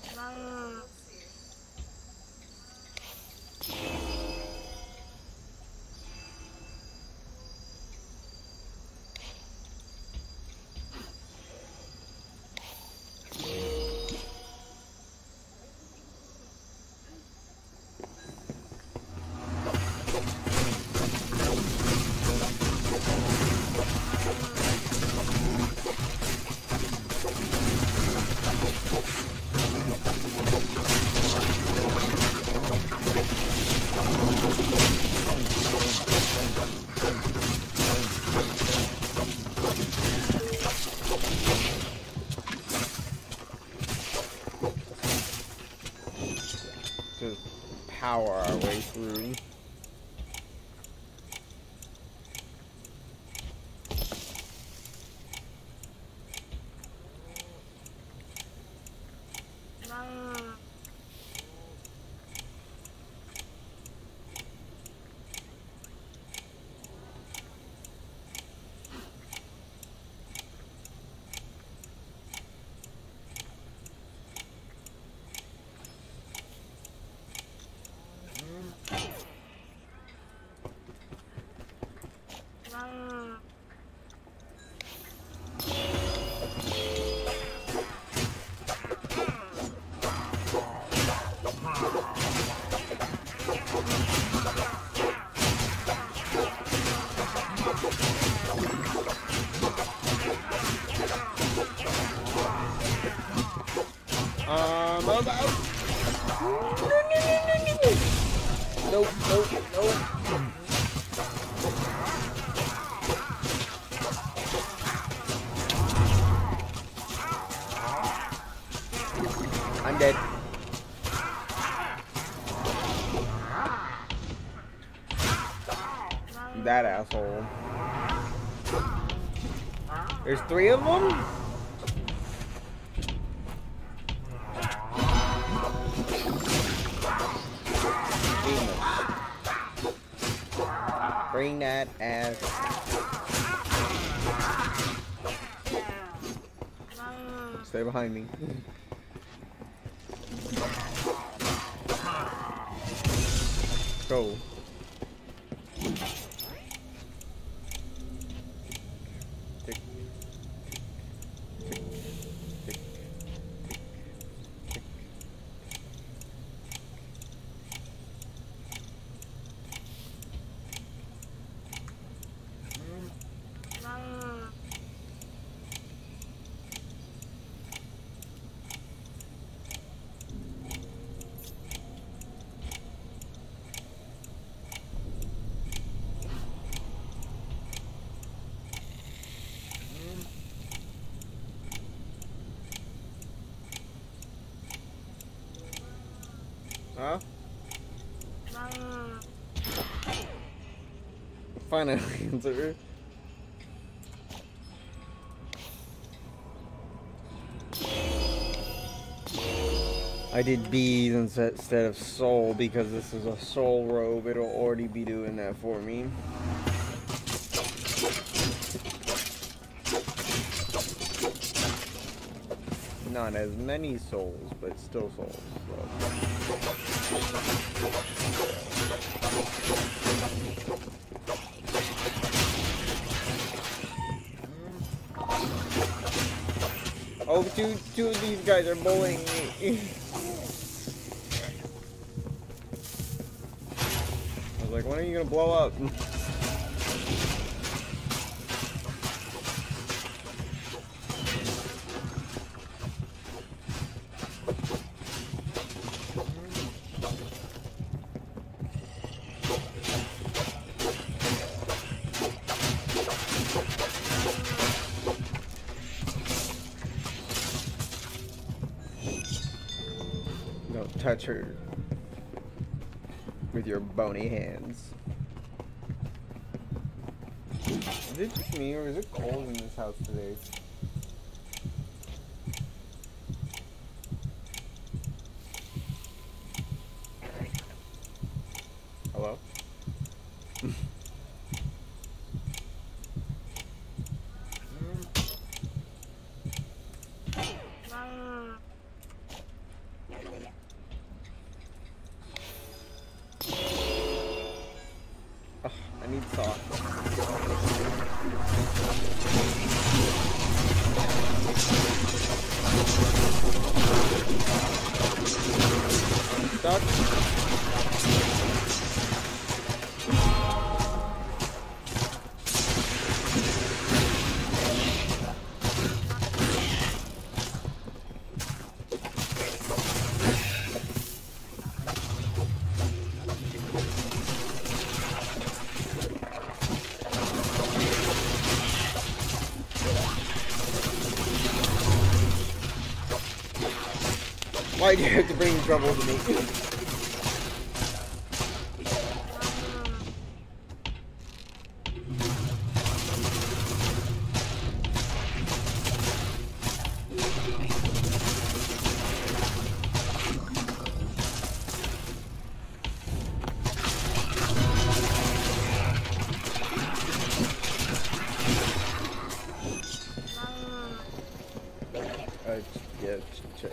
Just power our way through. I'm out. Nope, nope, nope. I'm dead. That asshole. There's 3 of them? Bring that ass. Stay behind me. Go. Tick. Tick. Tick. Tick. Huh? Final answer. I did bees instead of soul because this is a soul robe. It'll already be doing that for me. Not as many souls, but still souls. Oh, two of these guys are bullying me. I was like, when are you gonna blow up? Don't touch her with your bony hands. Is it just me, or is it cold in this house today? Hello? Ugh, I need socks. Stuck. Why do you have to bring trouble to me? Yeah, chase.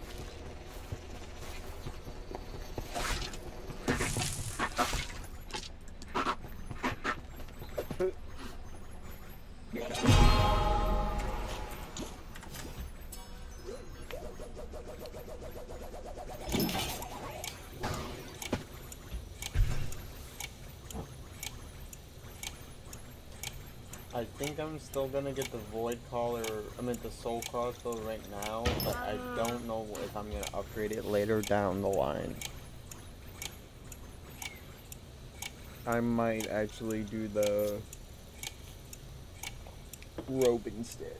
I think I'm still gonna get the Void Collar, the Soul Crossbow right now, but I don't know if I'm gonna upgrade it later down the line. I might actually do the robe instead.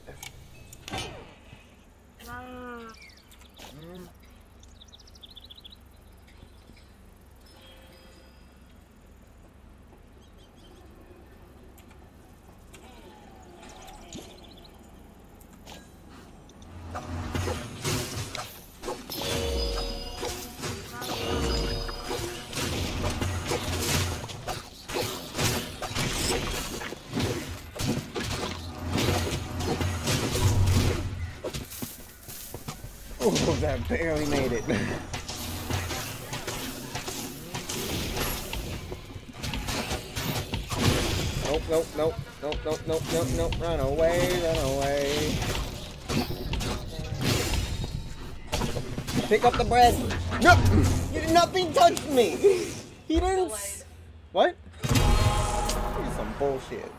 Oh, that barely made it. Nope, nope, nope, nope, nope, nope, nope, nope, run away, run away. Pick up the bread. Nope, nothing touched me. He didn't. What? This is some bullshit.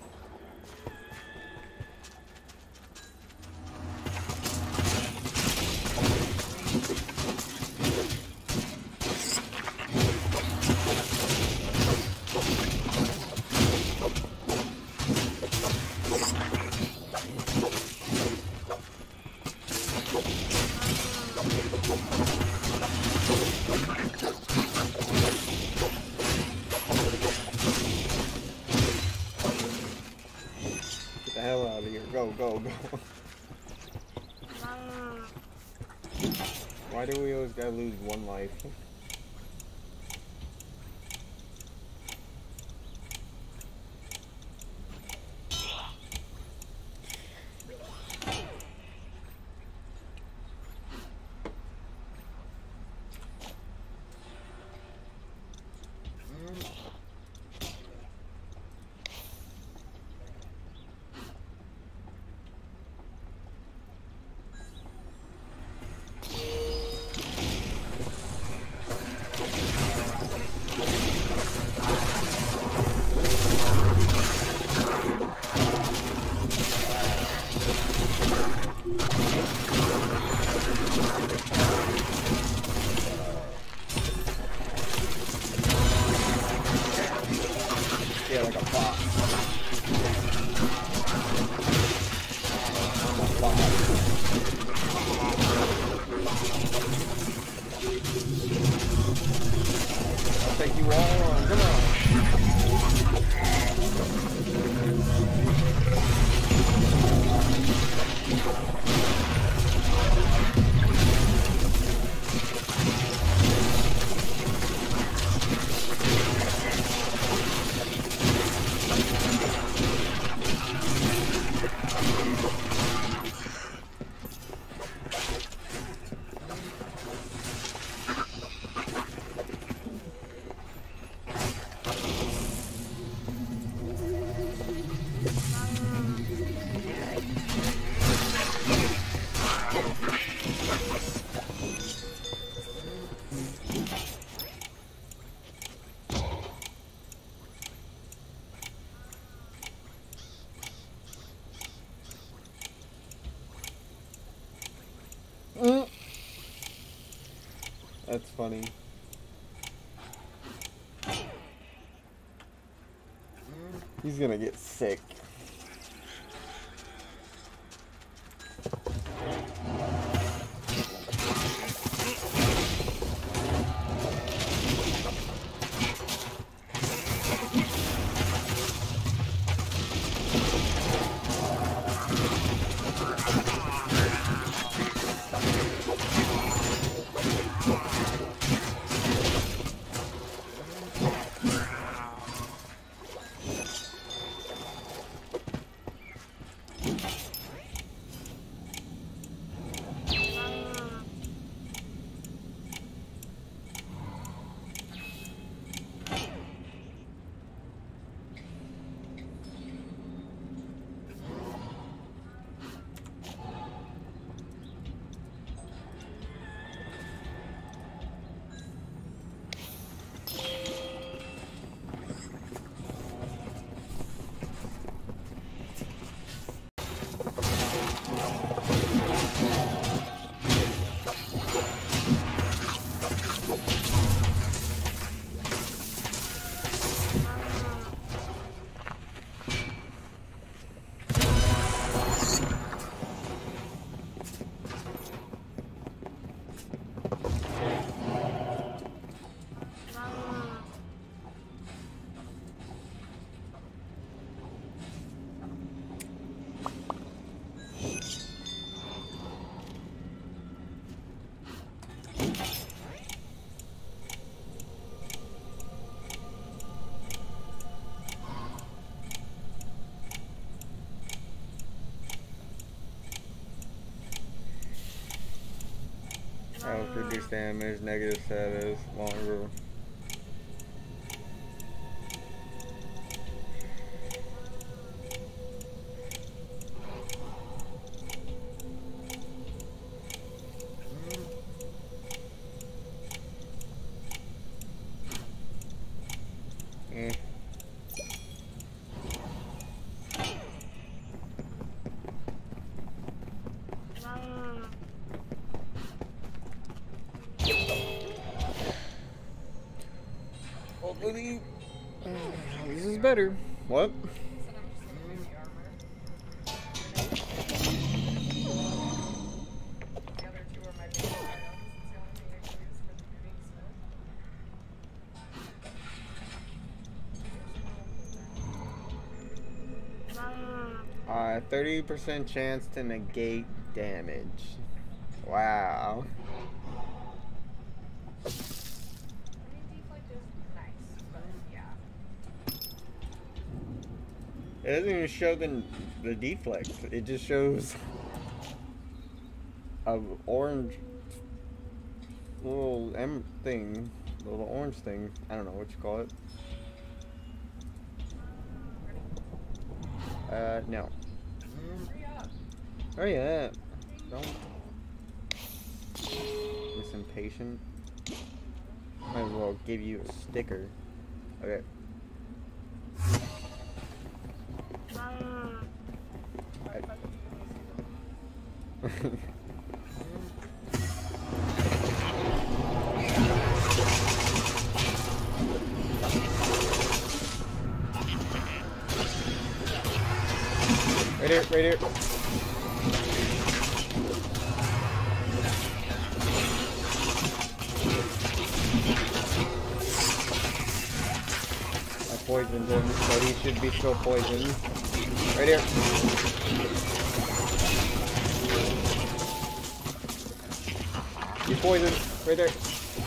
Get the hell out of here. Go, go, go. Why do we always gotta lose one life? That's funny. He's gonna get sick. Reduce damage, negative status, longer. Hopefully, this is better. What? The other two are my favorite items. It's the only thing I can use for the moving smoke. 30% chance to negate damage. Wow. Deflect is nice, but yeah. It doesn't even show the deflect. It just shows a orange little thing, little orange thing. I don't know what you call it. No. Hurry up. Hurry up. Don't. Miss impatient. Might as well give you a sticker. Okay. Right here, right here. I poisoned him, so he should be still poisoned. Right here. He's poisoned. Right there.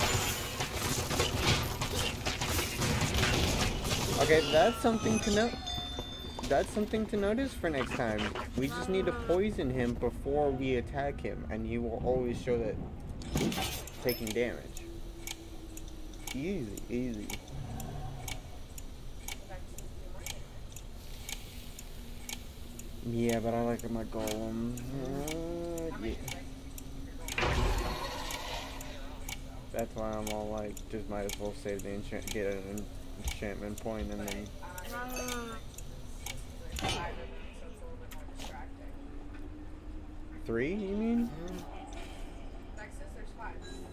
Okay, that's something to note. That's something to notice for next time. We just need to poison him before we attack him, and he will always show that he's taking damage. Easy, easy. Yeah, but I like my golem. Yeah. That's why I'm all like, just might as well save the get an enchantment point and then. Three, you mean? Nexus, there's 5.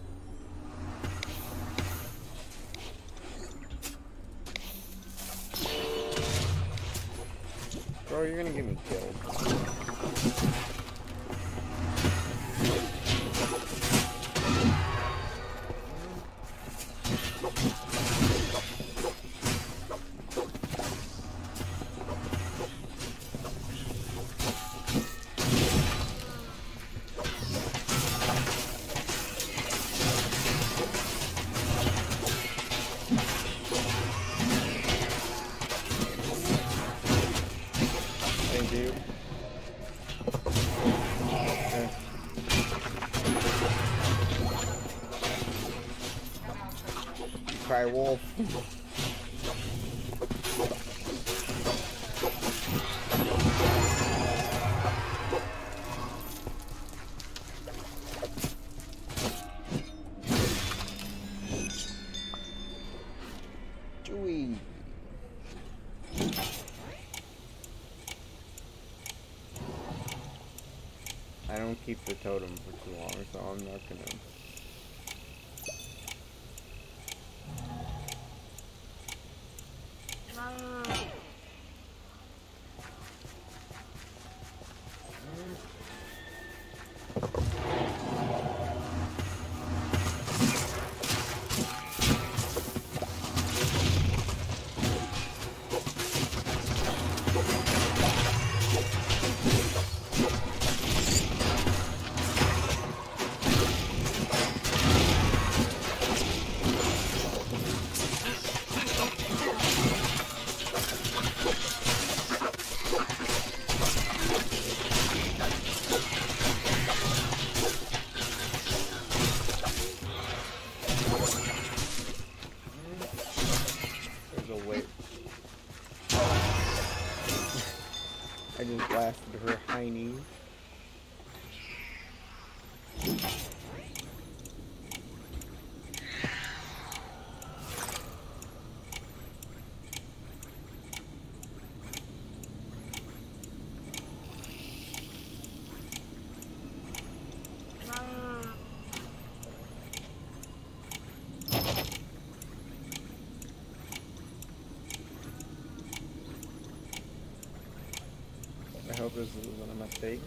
Bro, you're gonna get me killed. Thank you. Okay. Cry wolf. Chewy. I don't keep the totem for too long, so I'm not gonna. There's a way. I just blasted her hiney. I hope this isn't a mistake.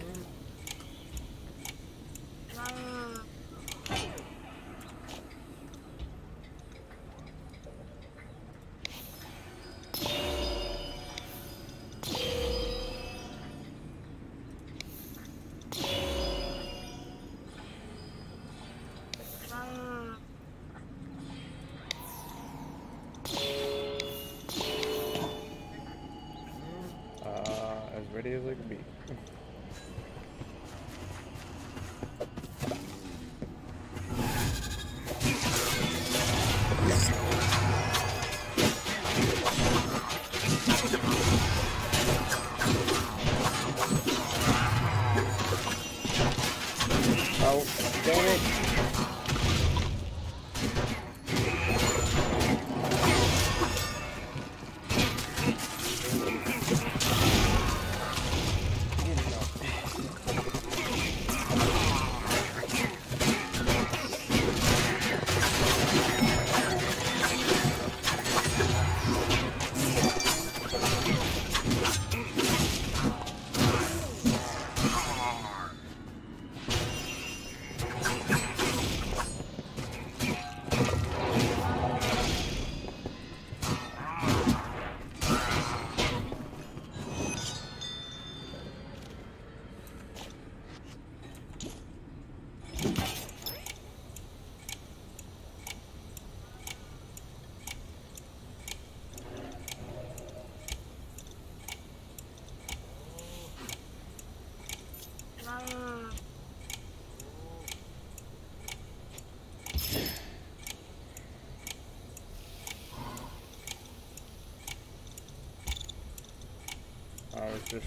As ready as I can be. Oh, damn it! Just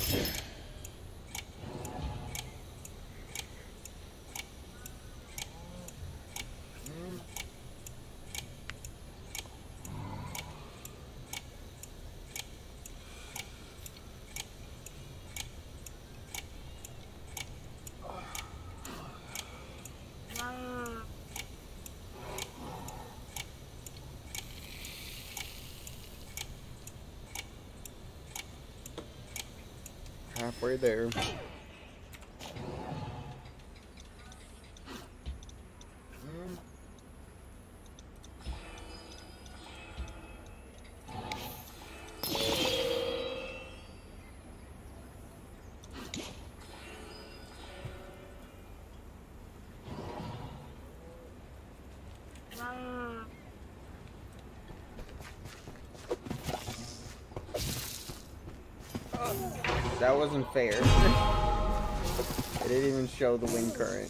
halfway there. That wasn't fair. It didn't even show the wind current.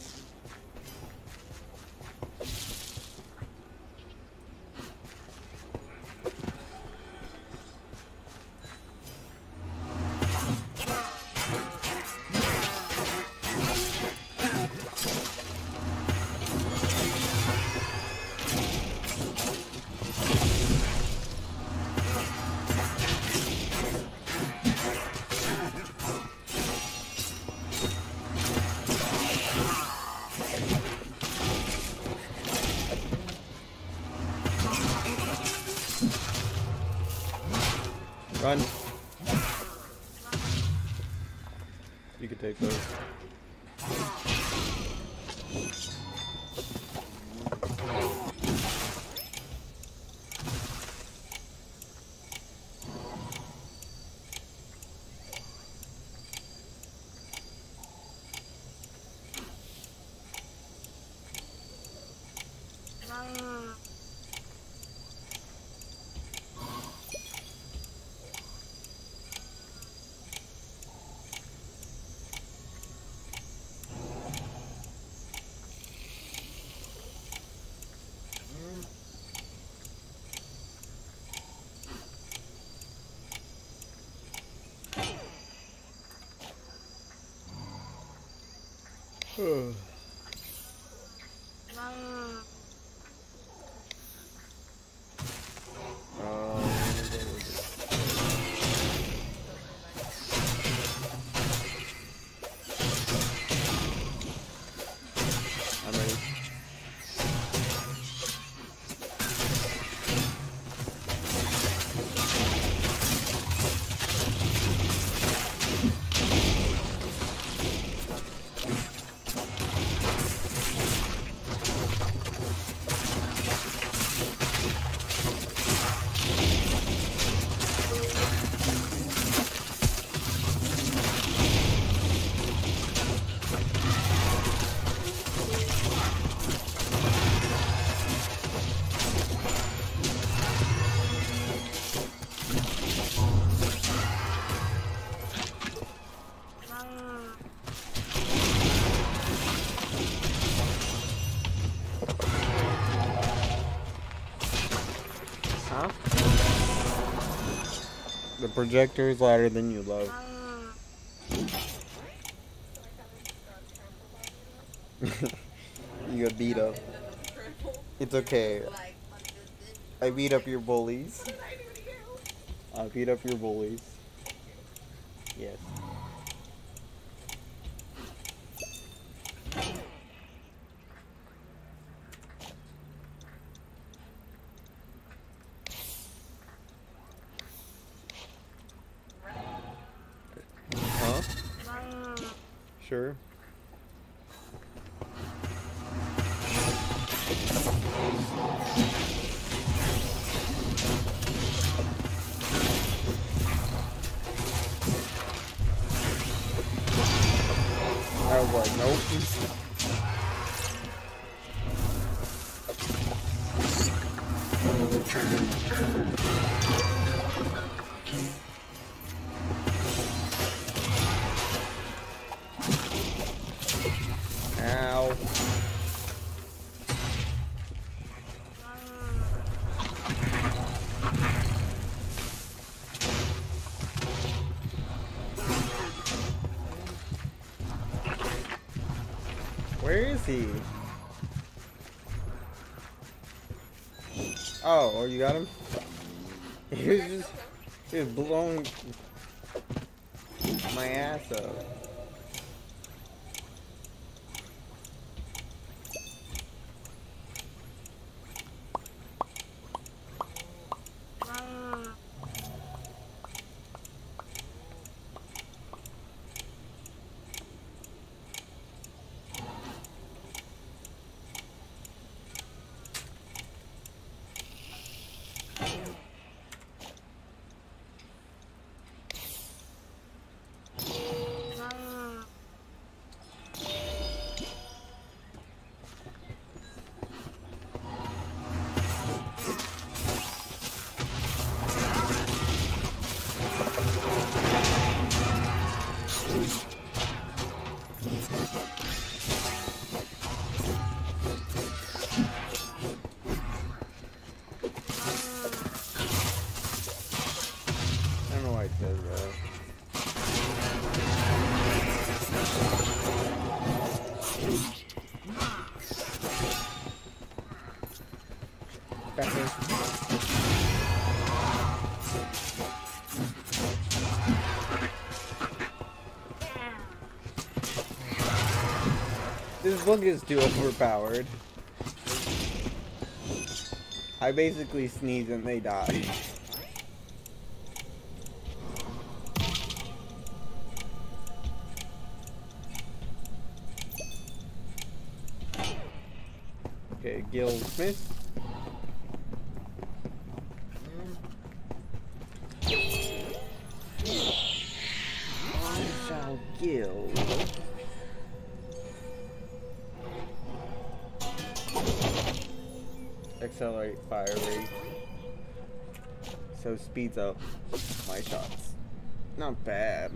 Run. You can take those. I'm ready. Huh? The projector is louder than you, love. You got beat up. It's okay. I beat up your bullies. I beat up your bullies. Yes. Huh? Sure. I was like, nope. Ow. Where is he? Oh, you got him? He was just, he was blowing my ass up. I don't know why it says that. Back in. This book is too overpowered. I basically sneeze and they die. Okay, Gil Smith. I shall Gil. Accelerate fire rate. So speeds up my shots. Not bad.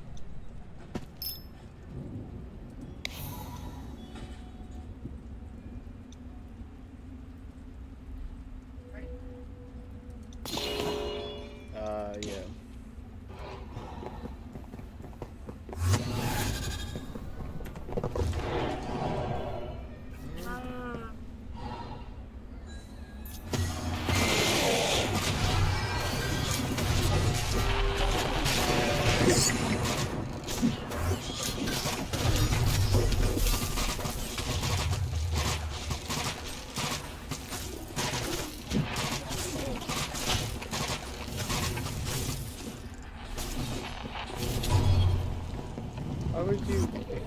Yeah. How would you?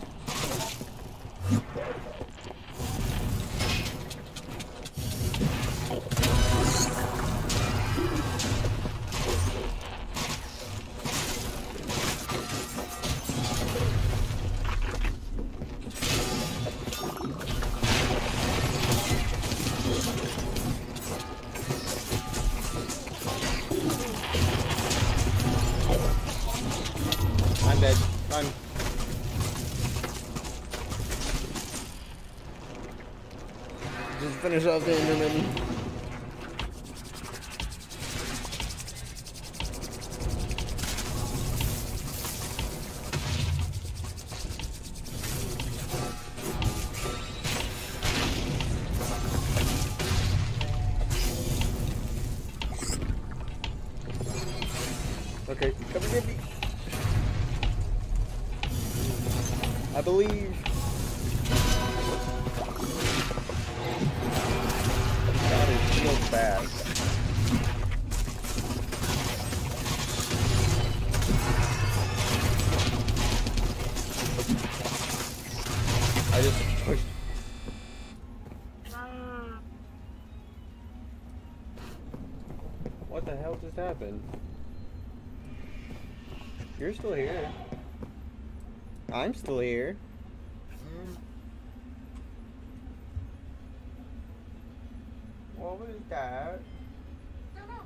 I'm dead. Run. Just finish off the Enderman. Okay, come and get me. I believe. God, it feels bad. I just pushed. What the hell just happened? You're still here. I'm still here. What was that? No, no.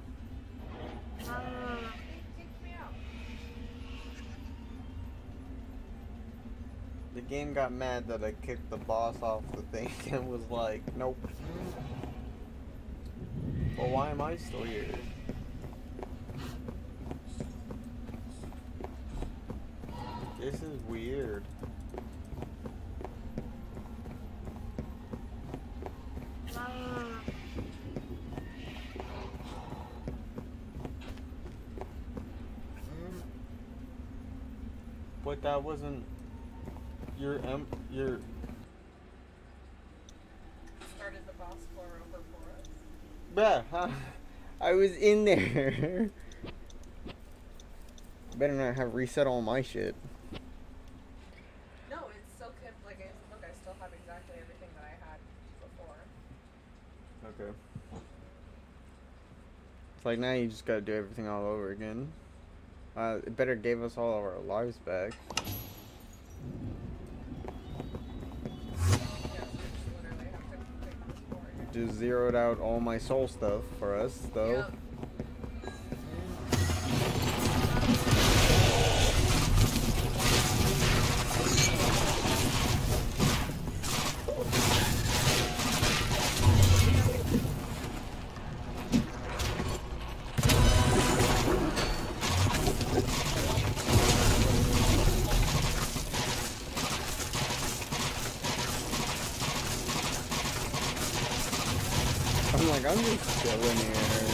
They kicked me out. The game got mad that I kicked the boss off the thing and was like, nope. Well, why am I still here? This is weird. But that wasn't your your. Started the boss floor over for us. Bruh, huh? I was in there. Better not have reset all my shit. No, it's still kept, like, look, I still have exactly everything that I had before. Okay. It's like now you just gotta do everything all over again. It better gave us all of our lives back. Yeah, so we just literally have to pick this floor again. Just zeroed out all my soul stuff for us, though. Yep. I'm like, I'm just chilling here.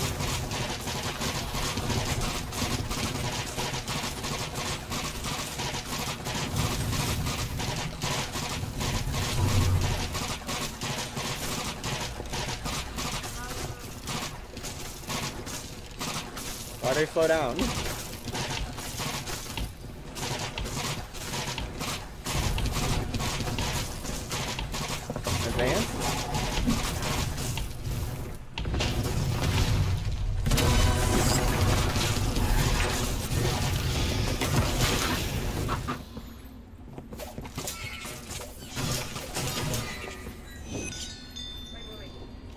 Why'd they slow down? Advance? Wait.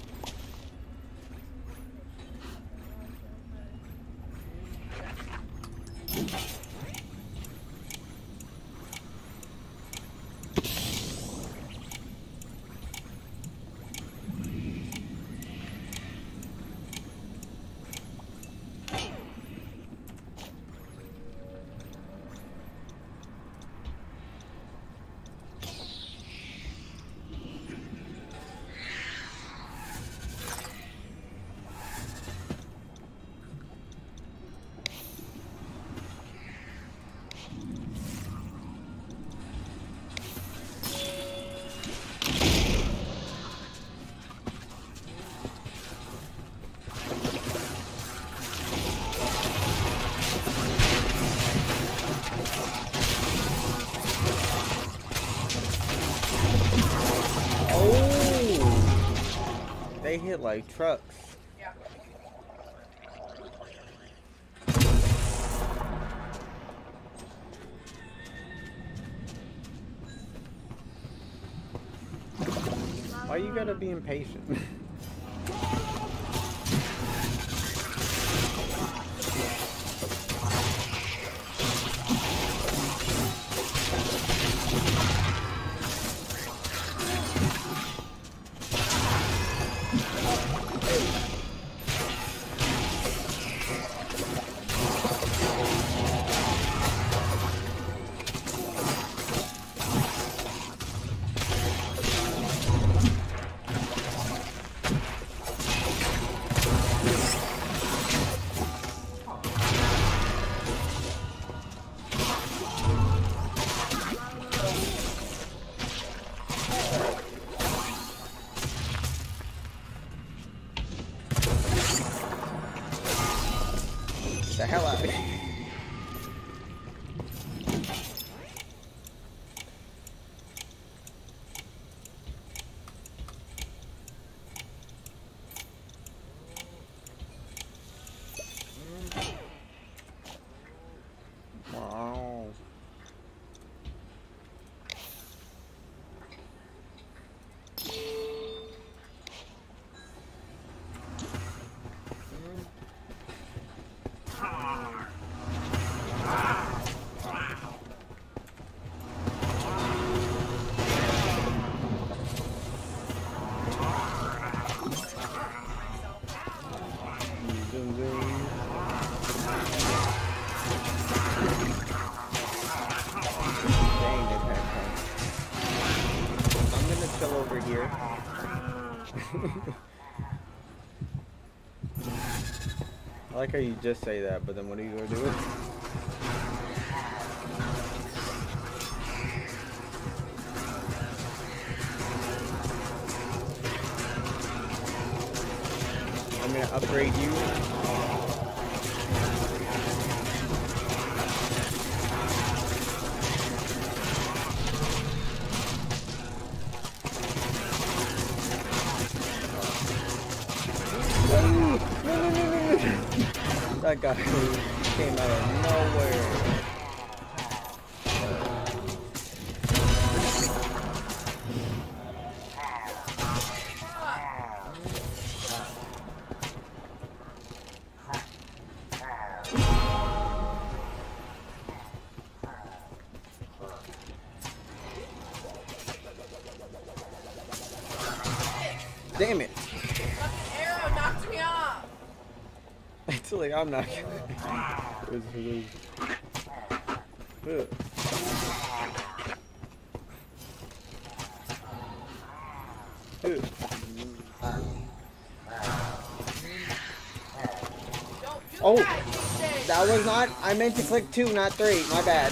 They hit like trucks. Yeah. Why you gotta be impatient? The hell out of here. Wow. Zoom, zoom. Dang, this had fun. I'm gonna chill over here. I like how you just say that, but then what are you gonna do with it? I'm gonna upgrade you. That guy came out of nowhere. Damn it. Fucking arrow knocked me off. It's like I'm not Oh, that was not, I meant to click 2, not 3, my bad.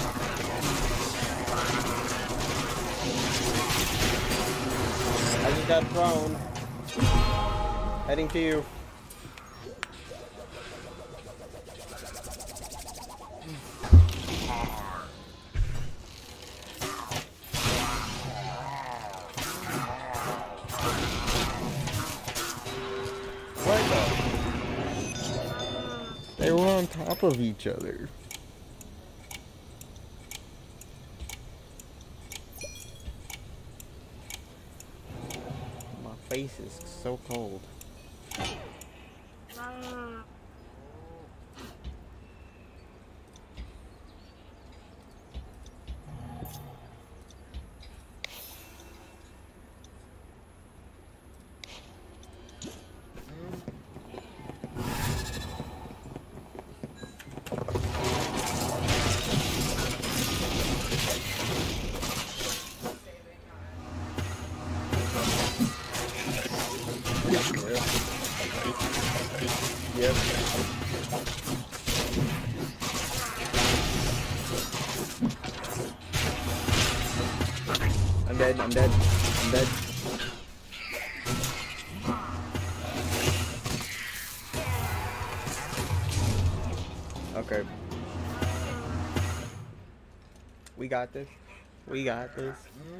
I just got thrown. Heading to you. They were on top of each other. My face is so cold. Yep. I'm dead, I'm dead, I'm dead. Okay. We got this. We got this.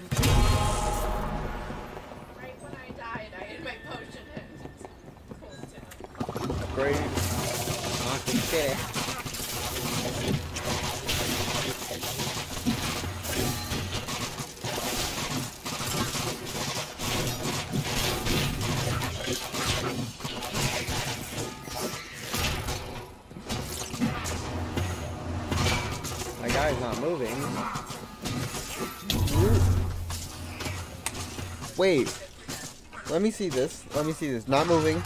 Right when I died, I had my potion and cooled down. Upgrade. Knock the shit. My guy's not moving. Wait. Let me see this. Let me see this. Not moving.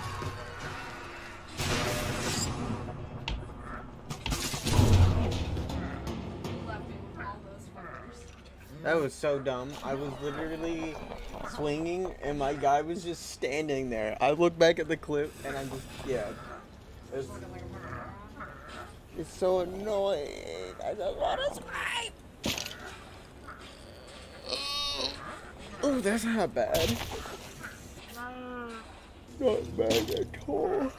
That was so dumb. I was literally swinging and my guy was just standing there. I look back at the clip and I'm just, yeah. It's so annoying. I don't want to scream. Oh, that's not bad. Not bad at all.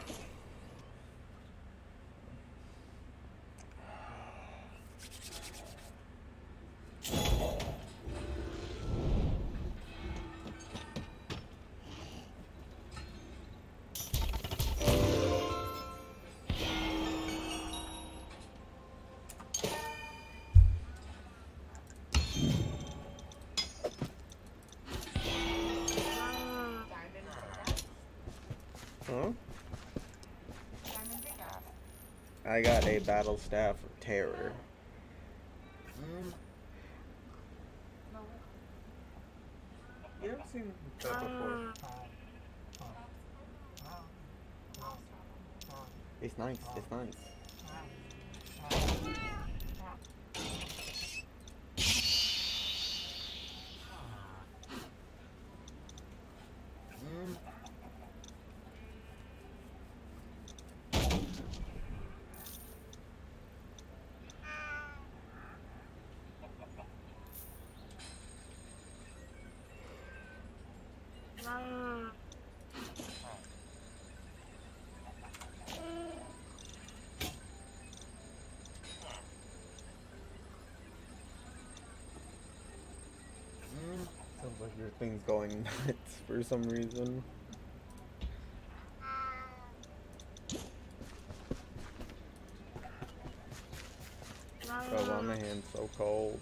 Huh? I got a battle staff of terror. You haven't seen that before. It's nice. It's nice. Everything's going nuts for some reason. Oh, wow, my hand's so cold.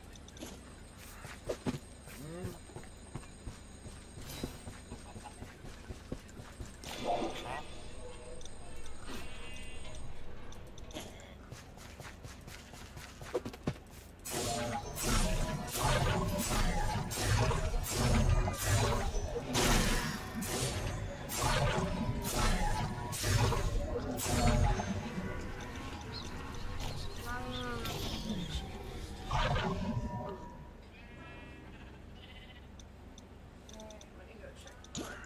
Let me go check the bar.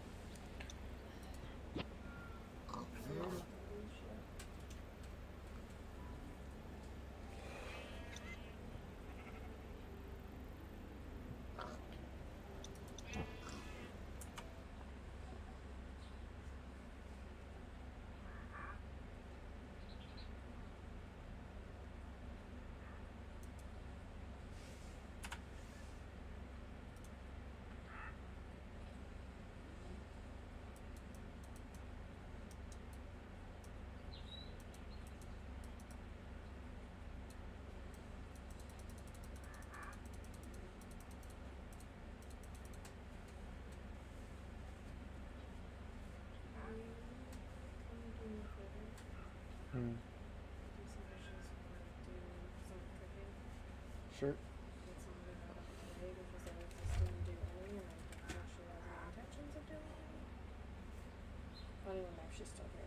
Hmm. Do some dishes or do some cooking. Sure. Get some of it out of the way because I just didn't do any and I don't think she has any intentions of doing any. I don't even know if she's still here.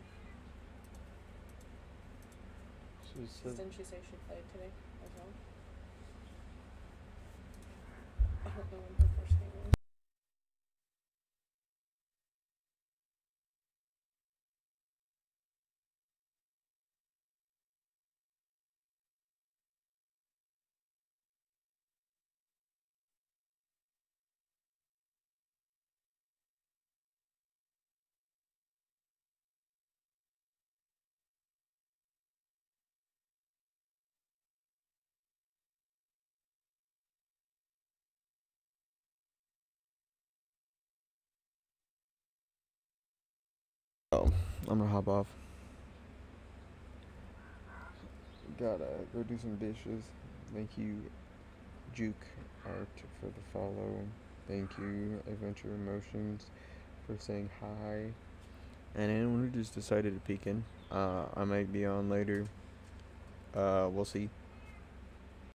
She said, Didn't she say she played today as well? I don't know when her first game was. oh, I'm gonna hop off. Gotta go do some dishes. Thank you, Juke Art, for the follow. Thank you, Adventure Emotions, for saying hi. And anyone who just decided to peek in, I might be on later. We'll see.